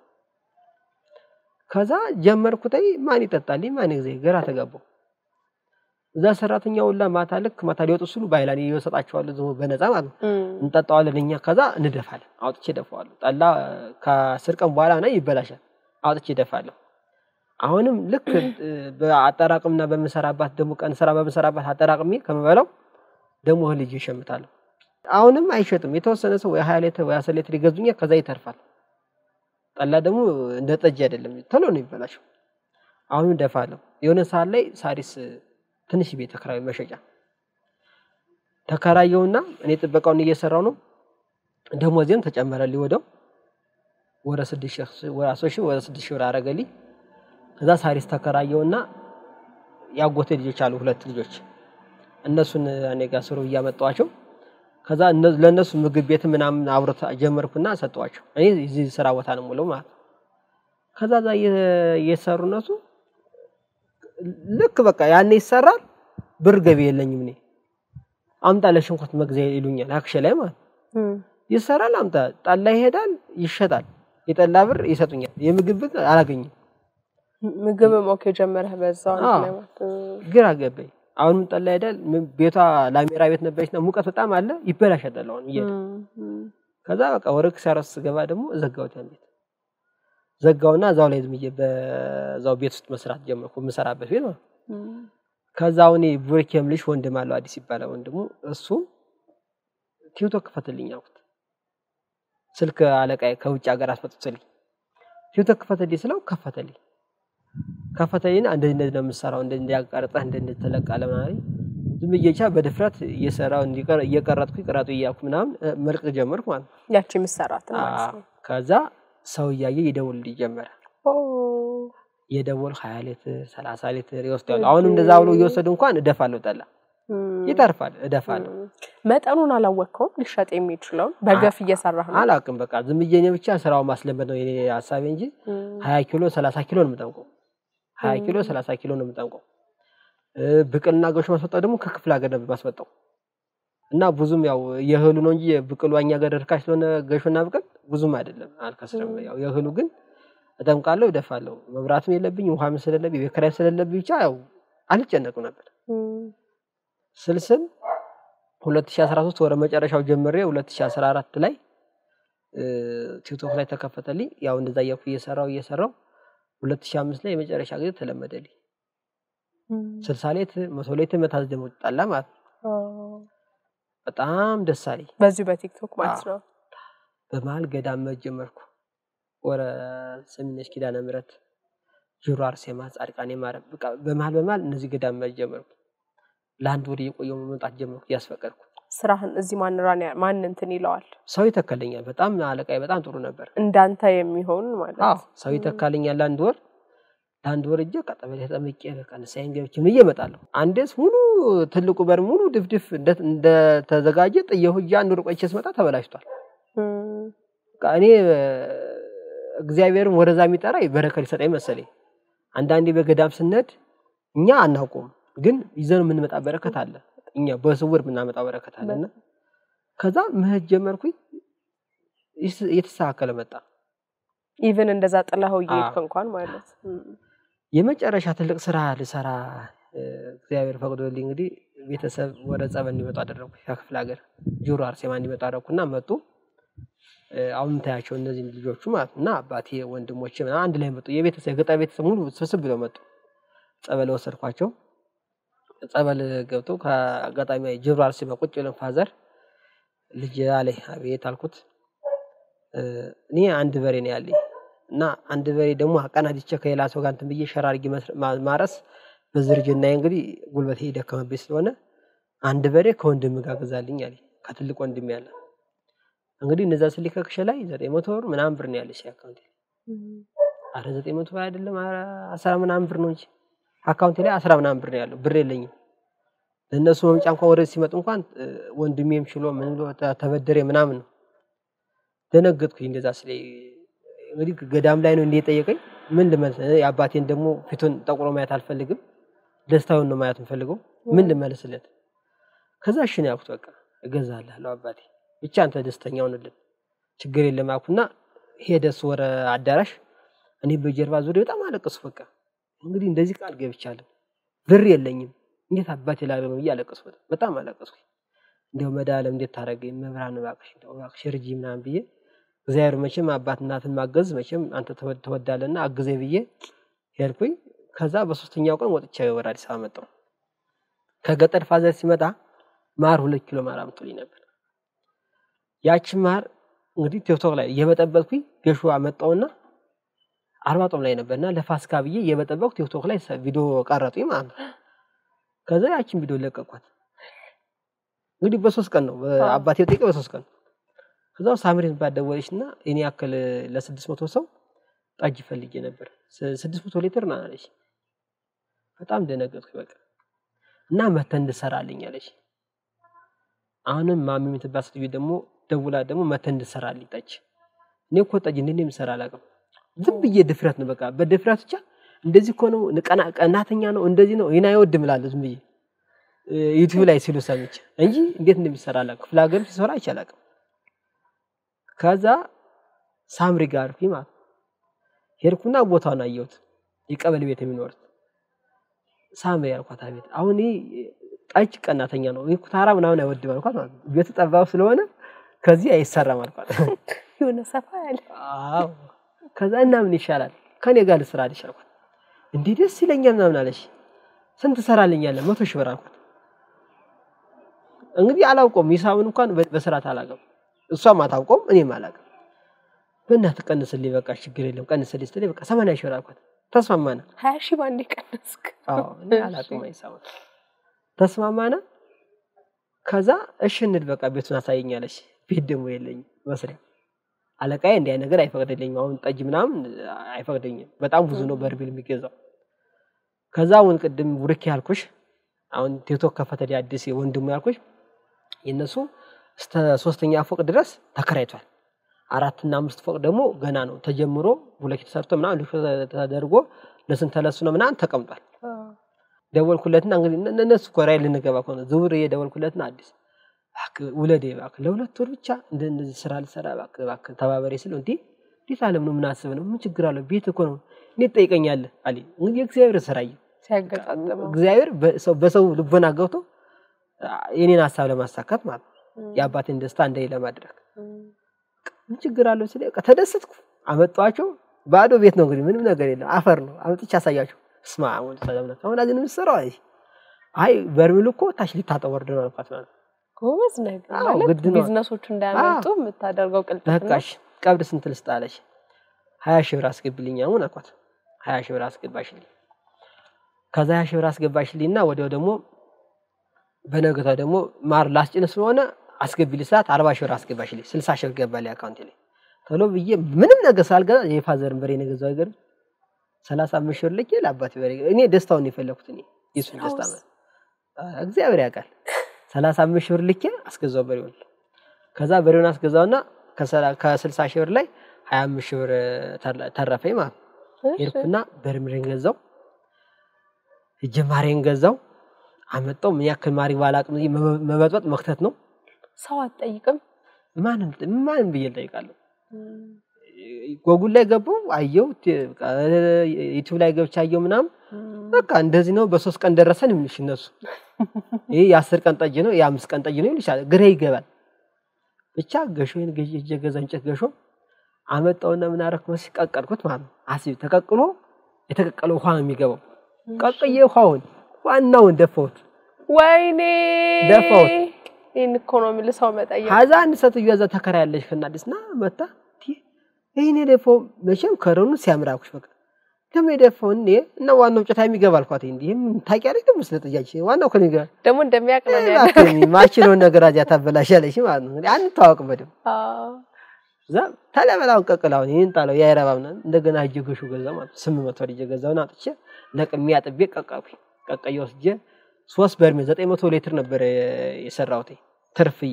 ከዛ ጀመርኩታይ ማን ይጠጣልኝ ማን ይዘይ ገራ ተጋባው እዛ ሰራተኛውላ ማታ ልክ ማታ ሊወጡ ሲሉ ባይላኒ ይወሰጣቸዋል ዘው በነፃ ማለት እንጠጣዋለን እኛ ከዛ እንደፋለን አውጥቼ ደፋዋለሁ ጠላ ከአስር ቀን በኋላ ነው ይበላሻል አውጥቼ ደፋለሁ አሁንም ልክ በአጠራቅምና በመሰራባት ደሞ ቀን ሰራ በመሰራባት አጠራቅሚ ከመበለው ደሞ ልጅ ይሸምታለሁ አሁንም አይሸጥም የተወሰነ ሰው ወይ ሃያ ሊትር ወይ አስር ሊትር ይገዙኛ ከዛ ይተርፋል ጠላ ደሞ እንደ ጠጅ አይደለም ቶሎ ነው ይበላሽው አሁንም ደፋለሁ የሆነ ሰዓት ላይ ሳሪስ ትንሽ ቤት ተከራይ መሸጫ ተከራየውና እኔ ጥበቃውን እየሰራው ነው ደሞዜም ተጨመረልኝ ወደው ወረ ስድስት ሺህ ወራ ሶስት ሺህ ወራ ስድስት ሺህ ወራ አረገልኝ ከዛ ሳሪስ ተከራየውና ያጎቴ ልጆች አሉ ሁለት ልጆች እነሱን እኔ ጋር ስሩ ያመጣዋቸው ከዛ ለነሱ ምግብ ቤት ምናምን አብሮታ ጀመርኩና ሰጣዋቸው እኔ እዚህ ስራ ቦታ ነው ሙሉ ማለት ከዛ ዛ የሰሩ እነሱ ልክ በቃ ያኔ ይሰራል ብር ገቢ የለኝም እኔ አምጣ ለሽንኩርት መግዛት ይሉኛል አክሽላይ ማለት ይሰራል አምጣ ጣላ ይሄዳል ይሸጣል የጠላ ብር ይሰጡኛል የምግብ ብር አላገኝም ምግብ ሞከ ጀመረህ በዛው ነው ግራ ገበኝ አሁንም ጠላ ይሄዳል ቤቷ ላሜራ ቤት ነበርችና ሙቀት በጣም አለ ይበላሻል አሁን ይሄድ ከዛ በቃ ወርክ ሰራስ ገባ ደግሞ ዘጋውት ያንዴት ዘጋውና ዛው ላይ ዝምዬ በዛው ቤት ውስጥ መስራት ጀመርኩ መስራበት ቤት ነው ከዛው እኔ ቡርኬም ልጅ ወንድም አለው አዲስ ይባላል ወንድሙ እሱ ቲክቶክ ከፈተልኝ አውት ስልክ አለቃይ ከውጭ ሀገር አስመጥቶልኝ ቲክቶክ ከፈተልኝ ስለው ከፈተልኝ ከፈተልኝ እንደዚህ እንደዚህ ነው መስራው እንደዚህ እንዲያቀርጣህ እንደዚህ ተለቃለ ማለት ዝምዬቻ በድፍረት እየሰራው እንዲቀር እየቀረጥኩ ይቀራጡ ይያኩ ምናምን መልክ ጀመርኩ ማለት ያቺ መስራት ማለት ነው ከዛ ሰው ያየ ይደውል ሊጀመረ ኦ የደውል ሃያ ሊትር ሰላሳ ሊትር ይወስዳል አሁን እንደዛ ብሎ ይወሰድ እንኳን እደፋለሁ ጠላ ይተርፋል እደፋለሁ መጠኑን አላወቀውም ሊሸጥ የሚችለው በገፍ እየሰራህ ነው አላቅም በቃ ዝምዬኔ ብቻ ስራው ማስለመድ ነው የኔ ሐሳብ እንጂ ሃያ ኪሎ ሰላሳ ኪሎ ነው የምጠንቀው ሃያ ኪሎ ሰላሳ ኪሎ ነው የምጠንቀው ብቅልና ጎሽ ማስወጣው ደግሞ ከክፍለ ሀገር ነው ማስወጣው እና ብዙም ያው የህሉ ነው እንጂ ብቅሏኛ ጋር ርካሽ ስለሆነ ገሽና ብቅል ብዙም አይደለም አልከስረም ያው የህሉ ግን እጠምቃለሁ እደፋለሁ መብራትም የለብኝ ውሃም ስለሌለብኝ በክራይ ስለሌለብኝ ብቻ ያው አልጨነቅም ነበር ስልስል ሁለት ሺህ አስራ ሶስት ወረ መጨረሻው ጀምሬ ሁለት ሺህ አስራ አራት ላይ ቲክቶክ ላይ ተከፈተልኝ ያው እንደዛ ያኩ እየሰራው እየሰራው ሁለት ሺህ አምስት ላይ የመጨረሻ ጊዜ ተለመደልኝ ስልሳ ሊትር መቶ ሊትር መታዝ ደግሞ ጣላ ማለት በጣም ደስ አለኝ በዚህ በቲክቶክ ማለት ነው በማል ገዳም መጀመርኩ ወረ ሰሚነሽ ኪዳነ ምረት ጁራ አርሴማ ጻድቃኔ ማረም በቃ በማል በማል እነዚህ ገዳም መጀመርኩ ለአንድ ወር የቆየው መምጣት ጀመርኩ ያስፈቀድኩ ስራህን እዚህ ማን ራን ማን እንትን ይለዋል ሰው ይተከለኛል በጣም አለቃይ በጣም ጥሩ ነበር እንዳንተ የሚሆን ማለት አዎ ሰው ይተካልኛል ለአንድ ወር ለአንድ ወር እጄ ቀጠበለ ተጠምቄ በቃ ነሳይን ገብቼ ምን እየመጣለሁ አንዴስ ሙሉ ትልቁ በር ሙሉ ድፍድፍ እንደ ተዘጋጀ ጥየው ጃ አንድ ወር ቆይቼ ስመጣ ተበላሽቷል በቃ እኔ እግዚአብሔርም ወረዛ የሚጠራ በረከት ይሰጣይ መሰለኝ አንዳንዴ በገዳም ስንሄድ እኛ አናውቁም ግን ይዘን ምን መጣ በረከት አለ እኛ በስውር ምን አመጣ በረከት አለና ከዛ መሄድ ጀመርኩኝ የተሳከለ መጣ ኢቭን እንደዛ ጥላው ይይክ እንኳን ማለት የመጨረሻ ትልቅ ስራ ለሰራ እግዚአብሔር ፈቅዶልኝ እንግዲህ ቤተሰብ ወደ ጸበል እንዲመጣ አደረኩ ከክፍለ ሀገር ጆሮ አርሴማ እንዲመጣ አደረኩና መጡ አሁን ታያቸው እነዚህ ልጆቹ ማለትና አባቴ ወንድሞቼ ምናምን አንድ ላይ መጡ የቤተሰብ ገጣ ቤተሰብ ሙሉ ስብስብ ብለው መጡ ጸበል ወሰድኳቸው ጸበል ገብተው ከአጋጣሚ ጅብራል ሲመቁጭ ለን ፋዘር ልጅ አለ አቤት አልኩት እኔ አንድ በሬ ነው ያለኝ እና አንድ በሬ ደግሞ አቀናዲቼ ከሌላ ሰው ጋር እንትን ብዬ ሸራርጊ ማረስ በዝርጅና እንግዲህ ጉልበቴ ደከመብኝ ስለሆነ አንድ በሬ ከወንድም ጋር ገዛልኝ አለኝ ከትልቅ ወንድም ያለ እንግዲህ እነዛ ስልከክሽ ላይ ዘጠኝ መቶ ብር ምናምን ብር ነው ያለሽ አካውንት አረ ዘጠኝ መቶ አይደለም አስራ ምናምን ብር ነው እንጂ አካውንት ላይ አስራ ምናምን ብር ነው ያለው ብር የለኝም ለነሱ መምጫ እንኳን ወደ ሲመጡ እንኳን ወንድሜም ችሎ ምን ብሎ ተበደረ ምናምን ነው ደነገጥኩኝ እንደዛ ስለይ እንግዲህ ገዳም ላይ ነው እንደ ጠየቀኝ ምን ልመልስ ያባቴን ደግሞ ፊቱን ጠቁሮ ማየት አልፈልግም ደስታውን ነው ማየት የምፈልገው ምን ልመልስለት ከዛ እሺ ነው ያልኩት በቃ እገዛለሁ አባቴ ብቻ አንተ ደስተኛ ሁንልን ችግር የለም አልኩና ሄደስ ወረ አዳራሽ እኔ በጀርባ ዙሪያ በጣም አለቀስኩ በቃ እንግዲህ እንደዚህ ቃል ገብቻለሁ ብር የለኝም እንዴት አባቴ ላገረው ይያለቀስኩ በጣም አለቀስኩ እንደው መዳለም እንዴት ታረገኝ መብራን ባክሽ እንደው ባክሽ ርጂ ምናምን ብዬ እግዚአብሔር መቼም አባት እናትን ማገዝ መቼም አንተ ተወዳለና አግዘይ ብዬ ሄድኩኝ ከዛ በሶስተኛው ቀን ወጥቼ ወደ አዲስ አበባ መጣሁ ከገጠር ፋዘር ሲመጣ ማር ሁለት ኪሎ ማር አምጥቶልኝ ነበር ያቺ ማር እንግዲህ ቲክቶክ ላይ የበጠበጥኩኝ ገሹ አመጣውና አርባ ጦም ላይ ነበርና ለፋስካ ብዬ የበጠበቅኩ ቲክቶክ ላይ ቪዲዮ ቀረጡኝ ማለት ከዛ ያቺን ቪዲዮ ለቀቋት እንግዲህ በሶስት ቀን ነው አባቴ ጠይቀው በሶስት ቀን ከዛው ሳምሪን ባደወለችና እኔ ያከለ ለ600 ሰው ጣጅ ፈልጌ ነበር ስድስት መቶ ሊትር ነው አለች በጣም ደነገጥኩ በቃ እና መተን እንድሰራልኝ አለች አሁንም ማሚ ምትባስልኝ ደግሞ ደውላ ደግሞ መተን እንድሰራልኝ ጣጅ እኔ እኮ ጣጅ እንደኔ ምሰራ አላቀም ዝም ብዬ ድፍረት ነው በቃ በድፍረት ብቻ እንደዚህ እኮ ነው ንቀና ቀናተኛ ነው እንደዚህ ነው ይና ይወድም ላለው ዝም ብዬ ዩቲዩብ ላይ ሲሉ ሰምቼ እንጂ እንዴት እንደሚሰራ አላቀም ክፍለ ሀገር ሲሰራ አይቻላቀም ከዛ ሳምሪ ጋር ፊማ ሄርኩና ቦታውን አየሁት የቀበሌ ቤት የሚኖር ሳምሪ ያልኳት አቤት አሁን ጣጭ ቀናተኛ ነው ይኩ ታራ ምናምን አይወድም አልኳት ቤቱ ጠባው ስለሆነ ከዚህ አይሰራም አልኳት የሆነ ሰፋ ያለ አዎ ከዛ እና ምን ይሻላል ከኔ ጋር ልስራ አልቻልኩት እንዴ ደስ ይለኛል ምናምን አለሽ ስንት ሰራልኛል መቶ ሺህ ብር አልኳት እንግዲህ አላውቀውም ሂሳቡን እንኳን በስራት አላውቀውም እሷም አታውቀውም እኔም አላውቅም በእናትህ ቀንስልኝ በቃ ችግር የለም ቀንስልኝ ስትለኝ በቃ ሰማንያ ሺህ ብር አልኳት ተስማማና ሃያ ሺህ ባንዴ ቀንስክ አዎ እኔ አላውቅም ሂሳቡ ተስማማና ከዛ እሺ እንድ በቃ ቤቱን አሳየኛለሽ ቤት ደግሞ የለኝም መስሪያ አለቃዬ እንዲያ ነገር አይፈቅድልኝም አሁን ጠጅ ምናምን አይፈቅድኝም በጣም ብዙ ነው በርቢል የሚገዛው ከዛውን ቅድም ውርክ ያልኩሽ አሁን ቲክቶክ ከፈተዲ አዲስ ወንድሙ ያልኩሽ የነሱ እስከ ሶስተኛ ፎቅ ድረስ ተከራይቷል አራት እና አምስት ፎቅ ደግሞ ገና ነው ተጀምሮ ሁለት ተሰርቶ ምናምን ተደርጎ ለስንት ተለስኖ ምናምን ተቀምጧል ደወልኩለትና እንግዲህ እነሱ ኮራይ ልንገባ ኮነ ዙር የደወልኩለትና አዲስ ባክ ወለዴ ባክ ለሁለት ወር ብቻ እንደዚህ ስራ ልሰራ ባክ ባክ ተባበሬ ስለ እንዴ ዲስ ዓለም ነው ምን አስብ ነው ምን ችግር አለው ቤት እኮ ነው እኔ ጠይቀኛል አሊ እንግዲህ እግዚአብሔር ሰራይ ሲያገጣጥመው እግዚአብሔር በሰው በሰው ልቦና ገብቶ የኔን ሐሳብ ለማሳካት ማለት ያባቴን ደስታ እንደይ ለማድረግ ምን ችግር አለው ሲል በቃ ተደሰትኩ አመጣቸው ባዶ ቤት ነው እንግዲህ ምንም ነገር የለም አፈር ነው አመጥቻ አሳያችሁ እስማ አሁን ሰላምና አሁን አዝን ምሰራው አይ አይ በርሚሉ እኮ ታች ሊታጠብ ወርዶ ነው አልኳት ማለት ጎበዝ ነገር ማለት ቢዝነሶቹ እንዳያመጡ የምታደርገው ቅልጥፍ ነው በቃሽ ቀብድ ስንት ልስጣለሽ ሃያ ሺህ ብር አስገብልኝ አሁን አልኳት ሃያ ሺህ ብር አስገባሽልኝ ከዛ ሃያ ሺህ ብር አስገባሽልኝና ወዲያው ደግሞ በነገታ ደግሞ ማር ላስጭን ስለሆነ አስገብልኝ ሰዓት አርባ ሺህ ብር አስገባሽልኝ ስልሳ ሺህ ብር ገባልኝ አካውንቴ ላይ ተሎ ብዬ ምንም ነገር ሳልገዛ የፋዘርን በሬ ነገዛው አይገርም ሰላሳ አምስት ሺህ ብር ልኬ ለአባቴ በሬ እኔ ደስታውን የፈለኩት እኔ የሱ ደስታ ነው እግዚአብሔር ያውቃል ሰላሳ አምስት ሺህ ብር ልኬ አስገዛው በሬውን ከዛ በሬውን አስገዛውና ከስልሳ ሺህ ብር ላይ ሃያ አምስት ሺህ ብር ተረፈኝ ማለት ይርኩና በርምሬን ገዛው እጀማሬን ገዛው አመጣው ምን ያክል ማሪ ባላቅም መበጥበጥ መክተት ነው ሰው አትጠይቅም ማንም ማንም ብዬ ጠይቃለሁ ጎጉል ላይ ገባው አየው ዩቲዩብ ላይ ገብቻ አየው ምናም በቃ እንደዚህ ነው በሶስት ቀን ደረሰን ምንሽ እነሱ ይሄ የአስር ቀን ጠጅ ነው የአምስት ቀን ጠጅ ነው ይልሻል ግሬ ይገባል ብቻ ገሾን ገዥ ገዛ እንጨት ገሾ አመጣውና ምን አረኩ መስል ቀቀልኩት ማለት ነው አሲብ ተቀቅሎ የተቀቀለው ውሃ ነው የሚገባው ቀቀየ ውሃውን ዋናውን ደፈውት ወይኔ ደፈውት ይሄን ኢኮኖሚ ለሰው መጣየ ሀዛ አንድ ሰትዩ ያዛ ተከራያለሽ ከናዲስና መጣ ይሄኔ ደፈው መቼም ከረኑ ሲያምራኩሽ በቃ ለምን እንዴ እና ዋናው ጨታ የሚገባ አልኳት እንዴም ታቂያለሽ ደሞ ስለጥያች ዋናው ከኔ ጋር ደሞ እንደሚያቀናኝ ያለኝ ማችለው ነገር አጃ ታበላሻለሽ ማለት ነው አንተ ታውቅ በደም አዎ ዛ ታለበላው ቀቀላው ይሄን ታለው ያይራባውና እንደገና እጅገሹ ገዛው ማለት ስምንት መቶ ወዲጀ ገዛውና አጥቼ ለቅሚያ ጥቤ ቀቀልኩ ቀቀየው ወስጄ ሶስት በርሜ ዘጠኝ መቶ ሊትር ነበር የሰራውት ትርፍዬ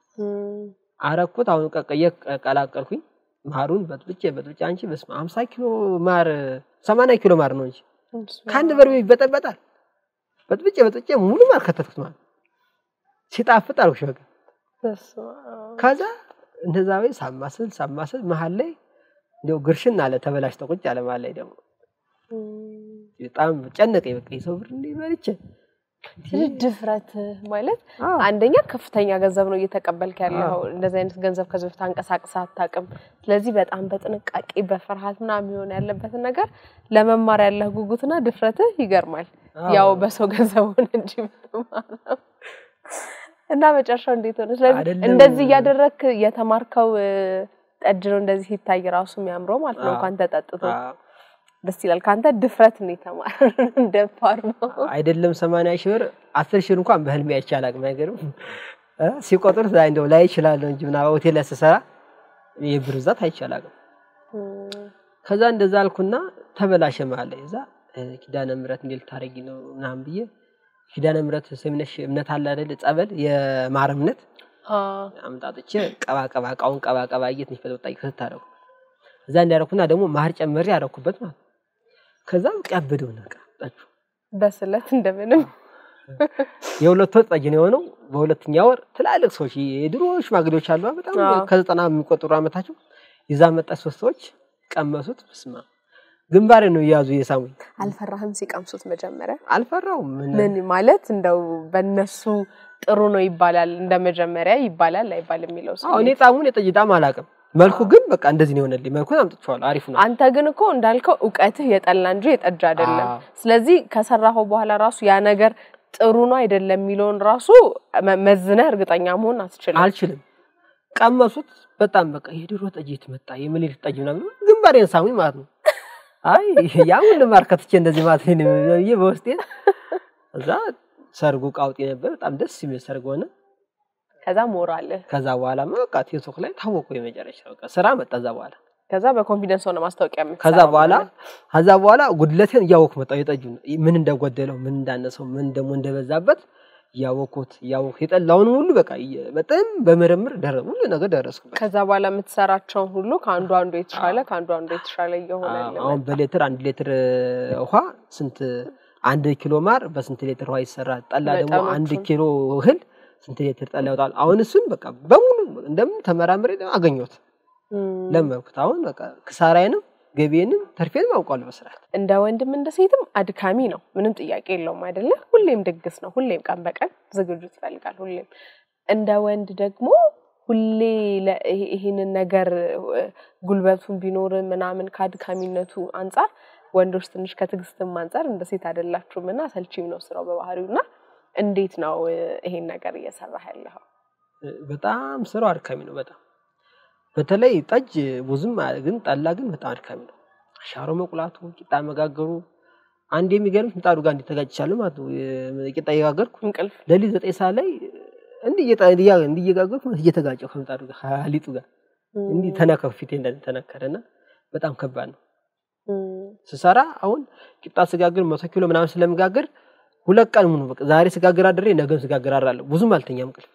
አረኩት አሁን ቀቀየ ቀላቀልኩኝ ማሩን በጥብጬ በጥብጬ አንቺ በስማ ሃምሳ ኪሎ ማር ሰማንያ ኪሎ ማር ነው እንጂ ካንድ በርሜ ይበጠበጣል በጥብጬ በጥብጬ ሙሉ ማር ከተፍኩት ማለት ሲጣፍጥ አልኩሽ በቃ በስማ ከዛ እንደዛ ወይ ሳማስል ሳማስል መሃል ላይ እንደው ግርሽና አለ ተበላሽቶ ቁጭ አለ ማለት ላይ ደግሞ በጣም ጨነቀኝ በቃ ይሰው ብር እንዲበልጭ ድፍረት ማለት አንደኛ ከፍተኛ ገንዘብ ነው እየተቀበልክ ያለው እንደዚህ አይነት ገንዘብ ከዚህ በፊት አንቀሳቅሳ አታውቅም ስለዚህ በጣም በጥንቃቄ በፍርሃት ምናምን ይሆን ያለበት ነገር ለመማር ያለው ጉጉትና ድፍረት ይገርማል ያው በሰው ገንዘብ ሆነ እንጂ ማለት እና መጨረሻው እንዴት ሆነ ስለዚህ እንደዚህ ያደረክ የተማርከው ጠጅ ነው እንደዚህ ሲታይ ራሱ የሚያምረው ማለት ነው እንኳን ተጠጥቶ ደስ ይላል ካንተ ድፍረት ነው የተማር እንደፋር ነው አይደለም ሰማንያ ሺህ ብር አስር ሺህ እንኳን በህልሜ አይቻላቅ ነገርም ሲቆጥር ዛይ እንደው ላይ ይችላል እንጂ ምናባ ሆቴል ያሰሰራ የብርዛት አይቻላቅ ከዛ እንደዛ አልኩና ተበላሸ ማለት ይዛ ኪዳነ ምረት እንዴል ታረጊ ነው ምናም ብዬ ኪዳነ ምረት ሰምነሽ እምነት አለ አይደል ጸበል የማር እምነት አ አምጣጥቼ ቀባ ቀባ ቃውን ቀባ ቀባ እየት ንፈጣይ ከተታረኩ እዛ እንዲያረኩና ደግሞ ማር ጨመር ያረኩበት ማለት ከዛም ቀብደው ነቃ ታቹ በስለት እንደምንም የሁለት ወር ጠጅ ነው የሆነው በሁለተኛው ወር ትላልቅ ሰዎች የድሮሽ ማግዶች አሉ በጣም ከዘጠና የሚቆጥሩ አመታቸው ይዛ መጣ ሶስት ሰዎች ቀመሱት በስማ ግንባሬ ነው ያዙ የሳሙኝ አልፈራህም ሲቀምሱት መጀመሪያ አልፈራውም ምን ማለት እንደው በነሱ ጥሩ ነው ይባላል እንደመጀመሪያ ይባላል አይባልም የሚለው ሰው አዎ እኔ ጣሙን የጠጅዳም አላቀም መልኩ ግን በቃ እንደዚህ ነው የሆነልኝ መልኩን አምጥቻለሁ አሪፍ ነው አንተ ግን እኮ እንዳልከው ዕውቀትህ የጠላ እንጂ የጠጅ አይደለም ስለዚህ ከሰራው በኋላ ራሱ ያ ነገር ጥሩ ነው አይደለም የሚለውን ራሱ መዝነ እርግጠኛ መሆን አትችልም አልችልም ቀመሱት በጣም በቃ የድሮ ጠጅት መጣ የምንል ጠጅ ምናምን ግንባሬን ሳሙኝ ማለት ነው አይ ያውን ለማርከትቼ እንደዚህ ማለት ነው በውስጤ እዛ ሰርጉ ቃውጤ ነበር በጣም ደስ የሚል ሰርግ ሆነ ከዛ ሞራል ከዛ በኋላ በቃ ቲክቶክ ላይ ታወቁ የመጨረሻው በቃ ስራ መጣዛ በኋላ ከዛ በኮንፊደንስ ሆነ ማስታወቂያ ምን ከዛ በኋላ ከዛ በኋላ ጉድለቴን ያወኩ መጣው የጠጁ ምን እንደጎደለው ምን እንዳነሰው ምን ደሞ እንደበዛበት ያወኩት ያወኩ የጠላውን ሁሉ በቃ በጣም በመረምር ደረ ሁሉ ነገር ደረስኩበት ከዛ በኋላ የምትሰራቸው ሁሉ ካንዱ አንዱ የተሻለ ካንዱ አንዱ የተሻለ ይሆናል አሁን በሌትር አንድ ሊትር ውሃ ስንት አንድ ኪሎ ማር በስንት ሊትር ውሃ ይሰራል ጠላ ደግሞ አንድ ኪሎ እህል ስንት ሊትር ጠላ ይወጣል አሁን እሱን በቃ በሙሉ እንደምን ተመራምሬ አገኘሁት ለማውቀት አሁን በቃ ክሳራዬንም ገቢዬንም ተርፌንም አውቃለሁ በስራት እንደ ወንድም እንደ ሴትም አድካሚ ነው ምንም ጥያቄ የለውም አይደለ ሁሌም ድግስ ነው ሁሌም ቀን በቀን ዝግጅት ይፈልጋል ሁሌም እንደ ወንድ ደግሞ ሁሌ ይሄንን ነገር ጉልበቱን ቢኖር ምናምን ካድካሚነቱ አንፃር ወንዶች ትንሽ ከትግስትም አንፃር እንደ ሴት አይደላችሁምና ሰልቺም ነው ስራው በባህሪውና እንዴት ነው ይሄን ነገር እየሰራህ ያለው በጣም ስራው አድካሚ ነው በጣም በተለይ ጠጅ ብዙም ግን ጠላ ግን በጣም አድካሚ ነው ሻሮ መቁላቱ ቂጣ መጋገሩ አንድ የሚገርም ምጣዱ ጋር እንዲተጋጭቻለሁ ማለት ነው ቂጣ ይጋገርኩ እንቅልፍ ለሊ ዘጠኝ ሰዓት ላይ እንዲ ይጣዲያ እንዲ ይጋገርኩ እየተጋጨው ከምጣዱ ጋር ሊጡ ጋር እንዲ ተነከው ፊቴ እንደዚህ ተነከረና በጣም ከባድ ነው ስሰራ አሁን ቂጣ ስጋግር መቶ ኪሎ ምናምን ስለምጋገር ሁለት ቀን ሙሉ በቃ ዛሬ ስጋግር አድሬ ነገም ስጋግር አራለሁ ብዙም አልተኛም እንቅልፍ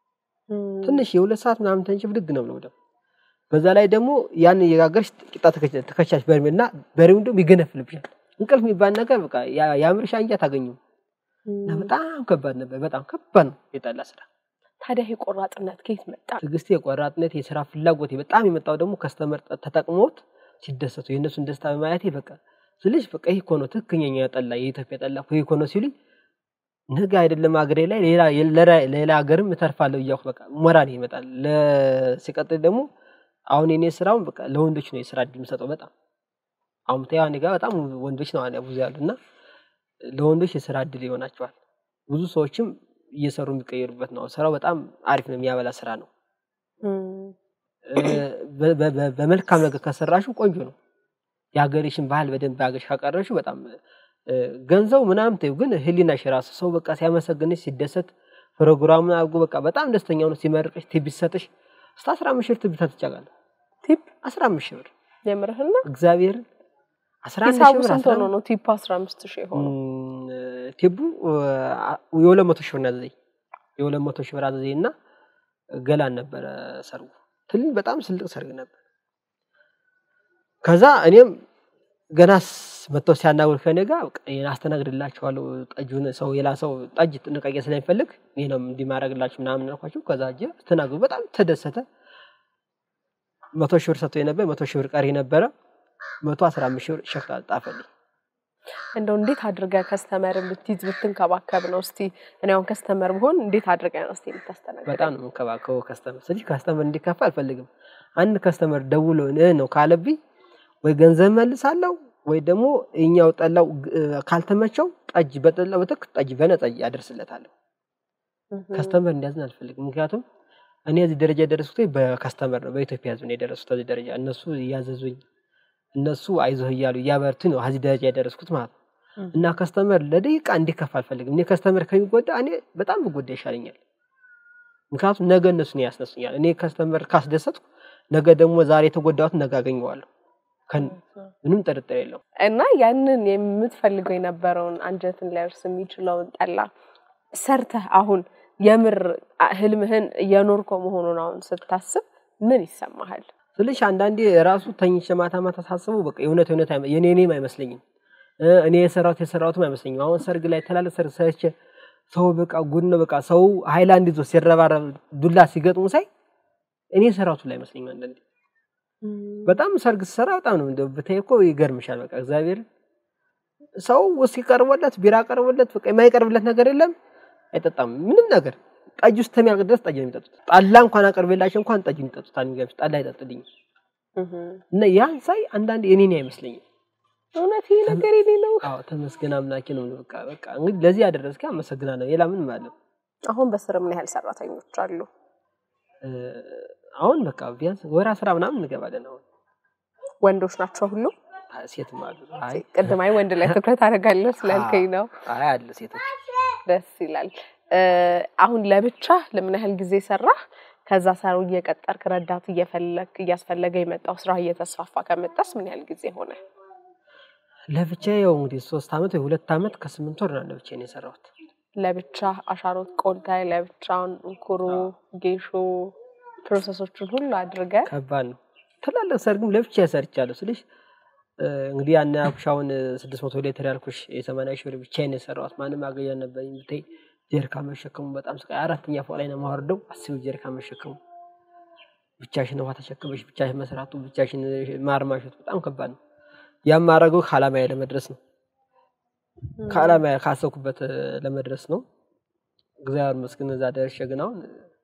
ትንሽ የሁለት ሰዓት ምናምን ተንጭ ብድግ ነው ነው ደግሞ በዛ ላይ ደግሞ ያን የጋገርሽ ቂጣ ተከቻች በርሜና በሬው እንደም ይገነፍልብሻል እንቅልፍ የሚባል ነገር በቃ ያምርሻ እንጂ አታገኙም እና በጣም ከባድ ነበር በጣም ከባድ ነው የጠላ ስራ ታዲያ የቆራጥነት ከየት መጣ ትግስቴ የቆራጥነት የሥራ ፍላጎቴ በጣም የመጣው ደግሞ ከስተመር ተጠቅሞት ሲደሰቱ የነሱን ደስታ በማየቴ በቃ ስለዚህ በቃ ይሄ ኮኖ ትክክለኛ ጠላ የኢትዮጵያ ጠላ ይሄ ኮኖ ሲሉ ነገ አይደለም አገሬ ላይ ሌላ ሌላ ሀገርም ተርፋለሁ ይያው በቃ ሞራል ይመጣል ለሲቀጥል ደግሞ አሁን እኔ ስራው በቃ ለወንዶች ነው የስራ እድል የምሰጠው በጣም አሁን ታያኒ ጋር በጣም ወንዶች ነው አለ ብዙ ያሉና ለወንዶች የስራ እድል ይሆናቸዋል ብዙ ሰዎችም እየሰሩ የሚቀየሩበት ነው ስራው በጣም አሪፍ ነው የሚያበላ ስራ ነው በመልካም ነገር ከሰራሹ ቆንጆ ነው ያገሬሽን ባህል በደንብ አገሽ ካቀረሹ በጣም ገንዘው ምናምን ተይው ግን ህሊናሽ ራሱ ሰው በቃ ሲያመሰግንሽ ሲደሰት ፕሮግራሙን አድርጎ በቃ በጣም ደስተኛ ነው ሲመርቅሽ ቲፕ ይሰጥሽ እስከ አስራ አምስት ሺህ ብር ተትጫጋለ ቲፕ አስራ አምስት ሺህ ብር የምርህና እግዚአብሔር አስራ አንድ ሺህ ብር አስራ ነው ቲፕ አስራ አምስት ሺህ ሆኖ ቲፑ የሁለት መቶ ሺህ ብር ነው የሁለት መቶ ሺህ ብር አዘይና ገላን ነበር ሰርጉ ትልቅ በጣም ትልቅ ሰርግ ነበር ከዛ እኔም ገናስ መጥተው ሲያናውር ከነጋ እኔ አስተናግድላችኋለሁ ጠጁን ሰው የላ ሰው ጠጅ ጥንቃቄ ስለሚፈልግ እኔ ነው እንዲማረግላችሁ ምናምን አልኳችሁ ከዛ አጀ ተናግሩ በጣም ተደሰተ መቶ ሺህ ብር ሰጥቶ የነበረ መቶ ሺህ ብር ቀሪ ነበረ መቶ አስራ አምስት ሺህ ብር ሸክላ ጣፈልኝ እንደው እንዴት አድርጋ ከስተመር ብትይዝ ብትንከባከብ ነው እስቲ እኔ አሁን ከስተመር ብሆን እንዴት አድርጋ ነው እስቲ የምታስተናግደው በጣም ነው እንከባከው ከስተመር ስለዚህ ከስተመር እንዲከፋ አልፈልግም አንድ ከስተመር ደውሎ ነው ካለብኝ ወይ ገንዘብ መልሳለሁ ወይ ደግሞ እኛው ጠላው ካልተመቸው ጠጅ በጠላው በተክ ጠጅ በነጣ ያደርስለታል ከስተመር እንዲያዝን አልፈልግም ምክንያቱም እኔ እዚህ ደረጃ ደረስኩት በከስተመር ነው በኢትዮጵያ ህዝብ ነው የደረስኩት እዚህ ደረጃ እነሱ ያዘዙኝ እነሱ አይዞህ ይያሉ ያበርቱ ነው እዚህ ደረጃ ያደረስኩት ማለት እና ከስተመር ለደቂቃ እንዲከፋ አልፈልግም እኔ ከስተመር ከሚጎዳ እኔ በጣም ብጎዳ ይሻለኛል ምክንያቱም ነገ እነሱ ነው ያስነሱኛል እኔ ከስተመር ካስደሰትኩ ነገ ደግሞ ዛሬ ተጎዳሁት ነገ አገኘዋለሁ ምንም ጥርጥር የለው እና ያንን የምትፈልገው የነበረውን አንጀትን ሊያርስ የሚችለውን ጠላ ሰርተህ አሁን የምር ህልምህን የኖርከው መሆኑን አሁን ስታስብ ምን ይሰማሃል ስለዚህ አንዳንዴ ራሱ ተኝቼ ማታ ማታ ታስበው በቃ የእውነት የእውነት የኔ እኔም አይመስለኝም እኔ የሰራሁት የሰራሁትም አይመስለኝም አሁን ሰርግ ላይ ተላለ ሰርግ ሰርቼ ሰው በቃ ጉድ ነው በቃ ሰው ሃይላንድ ይዞ ሲረባረብ ዱላ ሲገጥሙ ሳይ እኔ የሰራሁት ላይ አይመስለኝም አንዳንዴ በጣም ሰርግ ሰራ በጣም ነው እንደው በተይኮ ይገርምሻል በቃ እግዚአብሔር ሰው ውስጥ ይቀርበለት ቢራ ቀርበለት በቃ የማይቀርብለት ነገር የለም አይጠጣም ምንም ነገር ጠጅ ውስጥ ተሚያልቅ ድረስ ጠጅ ነው የሚጠጡት ጠላ እንኳን አቀርበላሽ እንኳን ጠጅ የሚጠጡት አንገብ ጠላ አይጠጥልኝ እና ያን ሳይ አንዳንዴ እኔ ነኝ አይመስለኝም እውነት ይሄ ነገር የኔ ነው አዎ ተመስገና አምላኬ ነው በቃ በቃ እንግዲህ ለዚህ ያደረስከ አመሰግናለሁ የላ ምን ማለት አሁን በስር ምን ያህል ሰራተኞች አሉ አሁን በቃ ቢያንስ ወራ ስራ ምናምን እንገባለን አሁን ወንዶች ናቸው ሁሉ ሴት ማለት አይ ቀደም አይ ወንድ ላይ ትኩረት አደርጋለሁ ስላልከኝ ነው አይ አለ ሴቶች ደስ ይላል አሁን ለብቻ ለምን ያህል ጊዜ ሰራህ ከዛ ሰራው እየቀጠርክ ረዳት እየፈለክ እያስፈለገ የመጣው ስራ እየተስፋፋ ከመጣስ ምን ያህል ጊዜ ሆነ ለብቻ ያው እንግዲህ ሶስት አመት ወይ ሁለት አመት ከስምንት ወር ነው ለብቻ ነው የሰራሁት ለብቻ አሻሮት ቆልታይ ለብቻውን ኩሩ ጌሾ ፕሮሰሶቹን ሁሉ አድርገ ከባድ ነው ተላልቅ ሰርግም ለብቻ ያሰርቻለሁ ስለዚህ እንግዲህ ያና አክሻውን ስድስት መቶ ሊትር ያልኩሽ የሰማንያ ሺህ ብር ብቻ ነው የሰራሁት ማንም አገያ ነበር እንዴ ጀርካ መሸከሙ በጣም ስቃይ አራተኛ ፎቅ ላይ ነው ማወርደው አስቡ ጀርካ መሸከሙ ብቻሽን ነው ተሸከመሽ ብቻሽን መስራቱ ብቻሽን ማርማሽት በጣም ከባድ ነው ያማረገው ካላማዬ ለመድረስ ነው ካላማዬ ካሰኩበት ለመድረስ ነው እግዚአብሔር መስገን እዛ ደርሼ ግን አሁን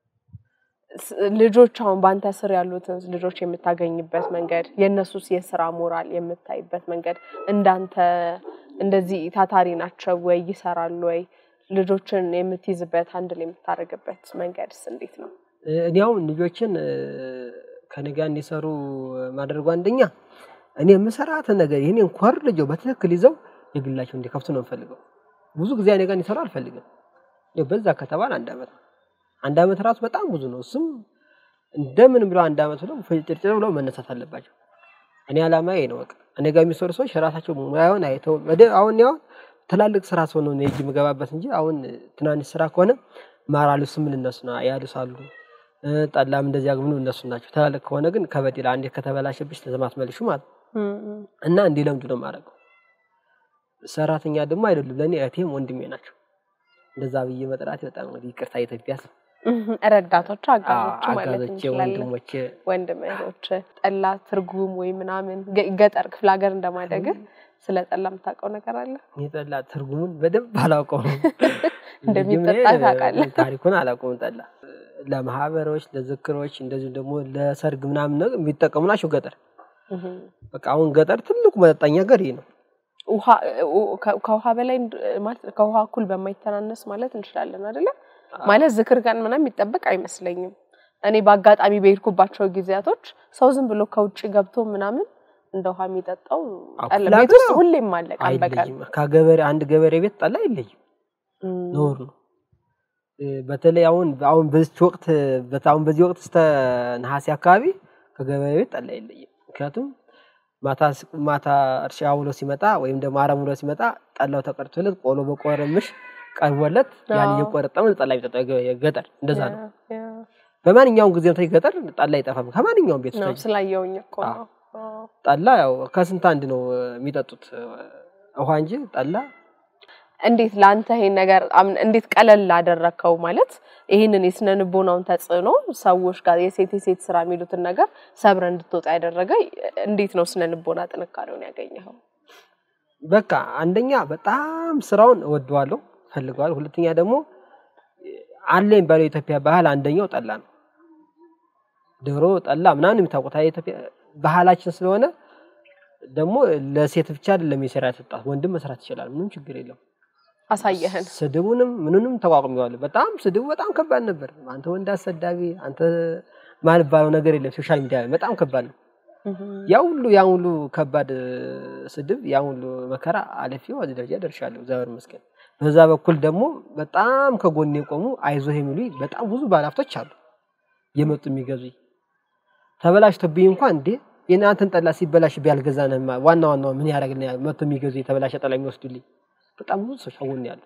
ልጆች አሁን ባንተ ስር ያሉትን ልጆች የምታገኝበት መንገድ የነሱስ የሥራ ሞራል የምታይበት መንገድ እንዳንተ እንደዚህ ታታሪ ናቸው ወይ ይሰራሉ ወይ ልጆችን የምትይዝበት አንድ ላይ የምታረግበት መንገድስ እንዴት ነው እኛው ልጆችን ከነጋ እንዲሰሩ ማድረግ አንደኛ እኔ የምሰራት ነገር ይሄን እንኳን ልጆ በትክክል ይዘው የግላቸው እንዲከፍቱ ነው ፈልገው ብዙ ጊዜ እኔ ጋር እንዲሰሩ አልፈልግም በዛ ከተባለ አንድ አመት አንድ አመት ራስ በጣም ብዙ ነው እሱም እንደምን ብለው አንድ አመት ነው ፍጭርጭር ብለው መነሳት አለባቸው እኔ አላማዬ ነው በቃ እኔ ጋር የሚሰሩ ሰዎች ራሳቸው ሙያውን አይተው አሁን ያው ተላልቅ ስራ ሰው ነው ነጂ መገባበት እንጂ አሁን ትናንሽ ስራ ከሆነ ማራሉ ስም ለነሱ ነው ያሉሳሉ ጠላም እንደዚህ ያግምኑ እነሱ ናቸው ተላልቅ ከሆነ ግን ከበዲላ አንዴ ከተበላሸብሽ ተዘማት መልሹ ማለት እና እንዲለምዱ ነው ማረገው ሰራተኛ ደግሞ አይደለም ለኔ እቴም ወንድሜ ናቸው እንደዛ ብዬ መጥራት በጣም እንግዲህ ይቅርታ ኢትዮጵያስ ረዳቶች አጋዞች ማለት ነው ወንድሞቼ ወንድሞቼ ጠላ ትርጉም ወይ ምናምን ገጠር ክፍለ ሀገር እንደማደግ ስለ ጠላ የምታውቀው ነገር አለ የጠላ ትርጉሙን በደንብ አላውቀውም እንደሚጠጣ ታውቃለህ ታሪኩን አላውቅም ጠላ ለማህበሮች ለዝክሮች እንደዚህ ደግሞ ለሰርግ ምናምን ነው የሚጠቀሙ ናቸው ገጠር በቃ አሁን ገጠር ትልቁ መጠጣኛ ገር ነው ውሃ ከውሃ በላይ ማለት ከውሃ እኩል በማይተናነስ ማለት እንችላለን አይደለ ማለት ዝክር ጋር ምናምን የሚጠበቅ አይመስለኝም እኔ ባጋጣሚ በሄድኩባቸው ጊዜያቶች ሰው ዝም ብሎ ከውጪ ገብቶ ምናምን እንደው ውሃ የሚጠጣው ጠላ ቤት ውስጥ ሁሌም አለ ቀን በቀን ከገበሬ አንድ ገበሬ ቤት ጠላ የለኝም ኖር ነው በተለይ አሁን አሁን በዚህ ወቅት በጣም በዚህ ወቅት እስከ ነሐሴ አካባቢ ከገበሬ ቤት ጠላ የለኝም ምክንያቱም ማታ ማታ እርሻው ብሎ ሲመጣ ወይም ደግሞ አረም ብሎ ሲመጣ ጠላው ተቀርቶለት ቆሎ በቆረምሽ ቀርቦለት ያን እየቆረጠም ጠላ ይጠጣው ገጠር እንደዛ ነው በማንኛውም ጊዜ ነው ገጠር ጠላ ይጠፋም ከማንኛውም ቤት ነው ስላየውኝ እኮ ጠላ ያው ከስንት አንድ ነው የሚጠጡት ውሃ እንጂ ጠላ እንዴት ላንተ ይሄ ነገር እንዴት ቀለል አደረከው ማለት ይሄንን የስነንቦናውን ተጽኖ ሰዎች ጋር የሴት የሴት ስራ የሚሉትን ነገር ሰብረ እንድትወጣ ያደረገ እንዴት ነው ስነንቦና ጥንካሬውን ያገኘው በቃ አንደኛ በጣም ስራውን ወደዋለሁ ፈልጓል ሁለተኛ ደግሞ አለኝ ባለ ኢትዮጵያ ባህል አንደኛው ጠላ ነው ድሮ ጠላ ምናምን የሚታወቁት ኢትዮጵያ ባህላችን ስለሆነ ደግሞ ለሴት ብቻ አይደለም የሰራት ተጣ ወንድም መስራት ይችላል ምንም ችግር የለም አሳየህን ስድቡንም ምንንም ተቋቁመዋል በጣም ስድቡ በጣም ከባድ ነበር አንተ ወንድ አሰዳቢ አንተ ማል ባለው ነገር የለም ሶሻል ሚዲያ በጣም ከባድ ነው ያው ሁሉ ያው ሁሉ ከባድ ስድብ ያው ሁሉ መከራ አለፊው ወደ ደረጃ ደርሻለሁ ዛሬ መስከን በዛ በኩል ደግሞ በጣም ከጎኔ ቆሙ አይዞህ የሚሉ በጣም ብዙ ባለሃብቶች አሉ የመጡ የሚገዙኝ ተበላሽቶብኝ እንኳን እንዴ የናንተን ጠላ ሲበላሽ ቢያልገዛነማ ዋና ዋናው ምን ያረግልኛል መጥቶ የሚገዙ የተበላሸ ጠላ የሚወስዱልኝ በጣም ብዙ ሰው ሆነ ያለው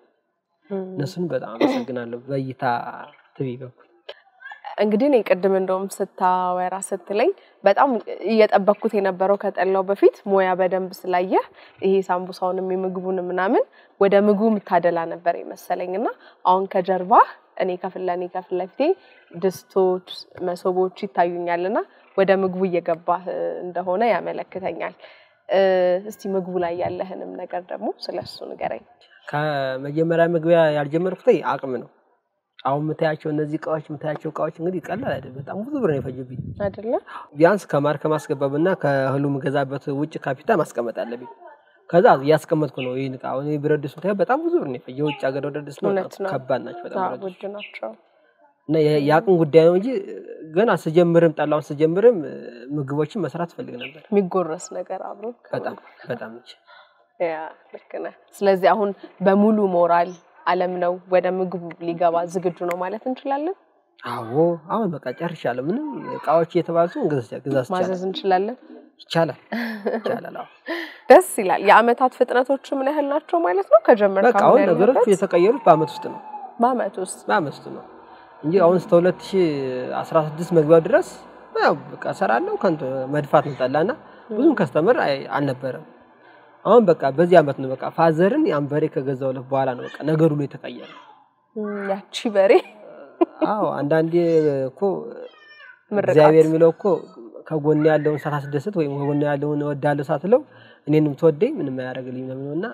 ነሱን በጣም አመሰግናለሁ በእይታ ቲቪ በኩል እንግዲህ እኔ ቀድም እንደውም ስታወራ ስትለኝ በጣም እየጠበቅኩት የነበረው ከጠላው በፊት ሞያ በደንብ ስላየ ይሄ ሳምቡሳውንም የምግቡን ምናምን ወደ ምግቡ ምታደላ ነበር የመሰለኝና አሁን ከጀርባ እኔ ከፍለኔ ከፍለፍቴ ድስቶች መሶቦች ይታዩኛልና ወደ ምግቡ እየገባ እንደሆነ ያመለክተኛል እስቲ ምግቡ ላይ ያለህንም ነገር ደግሞ ስለሱ ንገረኝ ከመጀመሪያ ምግቢያ ያልጀመርኩት አቅም ነው አሁን መታያቸው እነዚህ ቃዎች መታያቸው ቃዎች እንግዲህ ቀላል አይደለም በጣም ብዙ ብር ነው የፈጀብኝ አይደለ ቢያንስ ከማር ከማስገባብና ከህሉ መገዛበት ውጭ ካፒታል ማስቀመጥ አለብኝ ከዛ ያስቀመጥኩ ነው ይሄን ቃው እኔ ብረድስ መታያ በጣም ብዙ ብር ነው የፈጀው ውጭ ሀገር ወደድስ ነው ከባድ ናቸው በጣም ውድ ናቸው እና ያቅም ጉዳይ ነው እንጂ ገና ስጀምርም ጠላውን ስጀምርም ምግቦችን መስራት ፈልግ ነበር የሚጎረስ ነገር አብሮ በጣም በጣም እንጂ ያ ለከነ ስለዚህ አሁን በሙሉ ሞራል ዓለም ነው ወደ ምግቡ ሊገባ ዝግጁ ነው ማለት እንችላለን አዎ አሁን በቃ ጨርሻለሁ ምንም ቃዎች እየተባሉ እንግዛስ ግዛስ ማዘዝ እንችላለን ይቻላል ይቻላል አዎ ደስ ይላል የአመታት ፍጥነቶች ምን ያህል ናቸው ማለት ነው ከጀመርኩ በቃ አሁን ነገሮች የተቀየሩት በአመት ውስጥ ነው በአመት ውስጥ በአመት ውስጥ ነው እንጂ አሁን እስከ ሁለት ሺህ አስራ ስድስት መግቢያው ድረስ ያው በቃ ሰራለው ከንቱ መድፋት እንጣላና ብዙም ከስተመር አልነበረም አሁን በቃ በዚህ አመት ነው በቃ ፋዘርን ያንበሬ ከገዛውለት በኋላ ነው በቃ ነገሩ ላይ ተቀየረ ያቺ በሬ አዎ አንዳንዴ እኮ እግዚአብሔር የሚለው እኮ ከጎን ያለውን ሳታስደስት ወይ ከጎን ያለውን ወዳለው ሳትለው እኔንም ተወደኝ ምንም ያያረግልኝ ነውና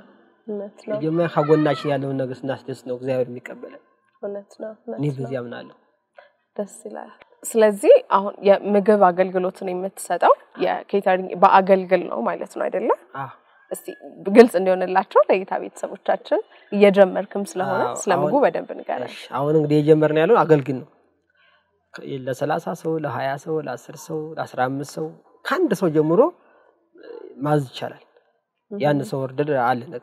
የማ ከጎናችን ያለውን ነገር ስናስደስት ነው እግዚአብሔር የሚቀበለው እውነት ነው እኔ በዚህ አምናለሁ ደስ ይላል ስለዚህ አሁን የምግብ አገልግሎትን የምትሰጠው የኬተሪንግ በአገልግል ነው ማለት ነው አይደለ አዎ እስቲ ግልጽ እንዲሆንላችሁ ለይታ ቤተሰቦቻችን እየጀመርክም ስለሆነ ስለምግቡ በደንብ ንገረን አሁን እንግዲህ እየጀመርን ያለው አገልግል ነው ለሰላሳ ሰው ለሃያ ሰው ለአስር ሰው ለአስራ አምስት ሰው ካንድ ሰው ጀምሮ ማዝ ይቻላል ያን ሰው ወርደድ አለ ነቃ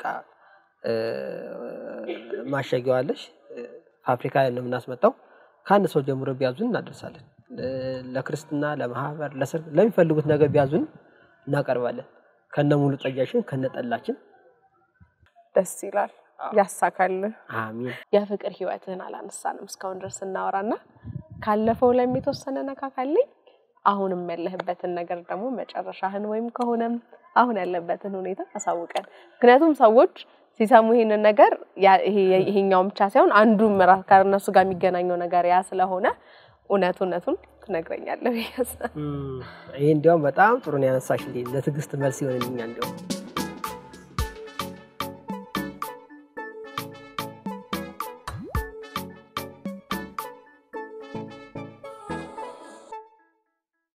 ማሸጊዋለሽ ፋብሪካ ነው እናስመጣው ካንድ ሰው ጀምሮ ቢያዙን እናደርሳለን ለክርስትና ለማህበር ለሰርግ ለሚፈልጉት ነገር ቢያዙን እናቀርባለን ከነሙሉ ጠጃችን ከነጠላችን ደስ ይላል ያሳካል አሜን የፍቅር ህይወትህን አላነሳንም እስካሁን ድረስ እናወራና ካለፈው ላይ የተወሰነ ነካካልኝ አሁንም ያለህበትን ነገር ደግሞ መጨረሻህን ወይም ከሆነም አሁን ያለበትን ሁኔታ አሳውቀን ምክንያቱም ሰዎች ሲሰሙ ይሄንን ነገር ይሄ ይሄኛው ብቻ ሳይሆን አንዱ ምራፍ ከነሱ ጋር የሚገናኘው ነገር ያ ስለሆነ እውነቱ እውነቱን ትነግረኛለህ ይሄ እንዲያው በጣም ጥሩ ነው ያነሳሽልኝ ለትግስት መልስ ይሆንልኛል እንዲያው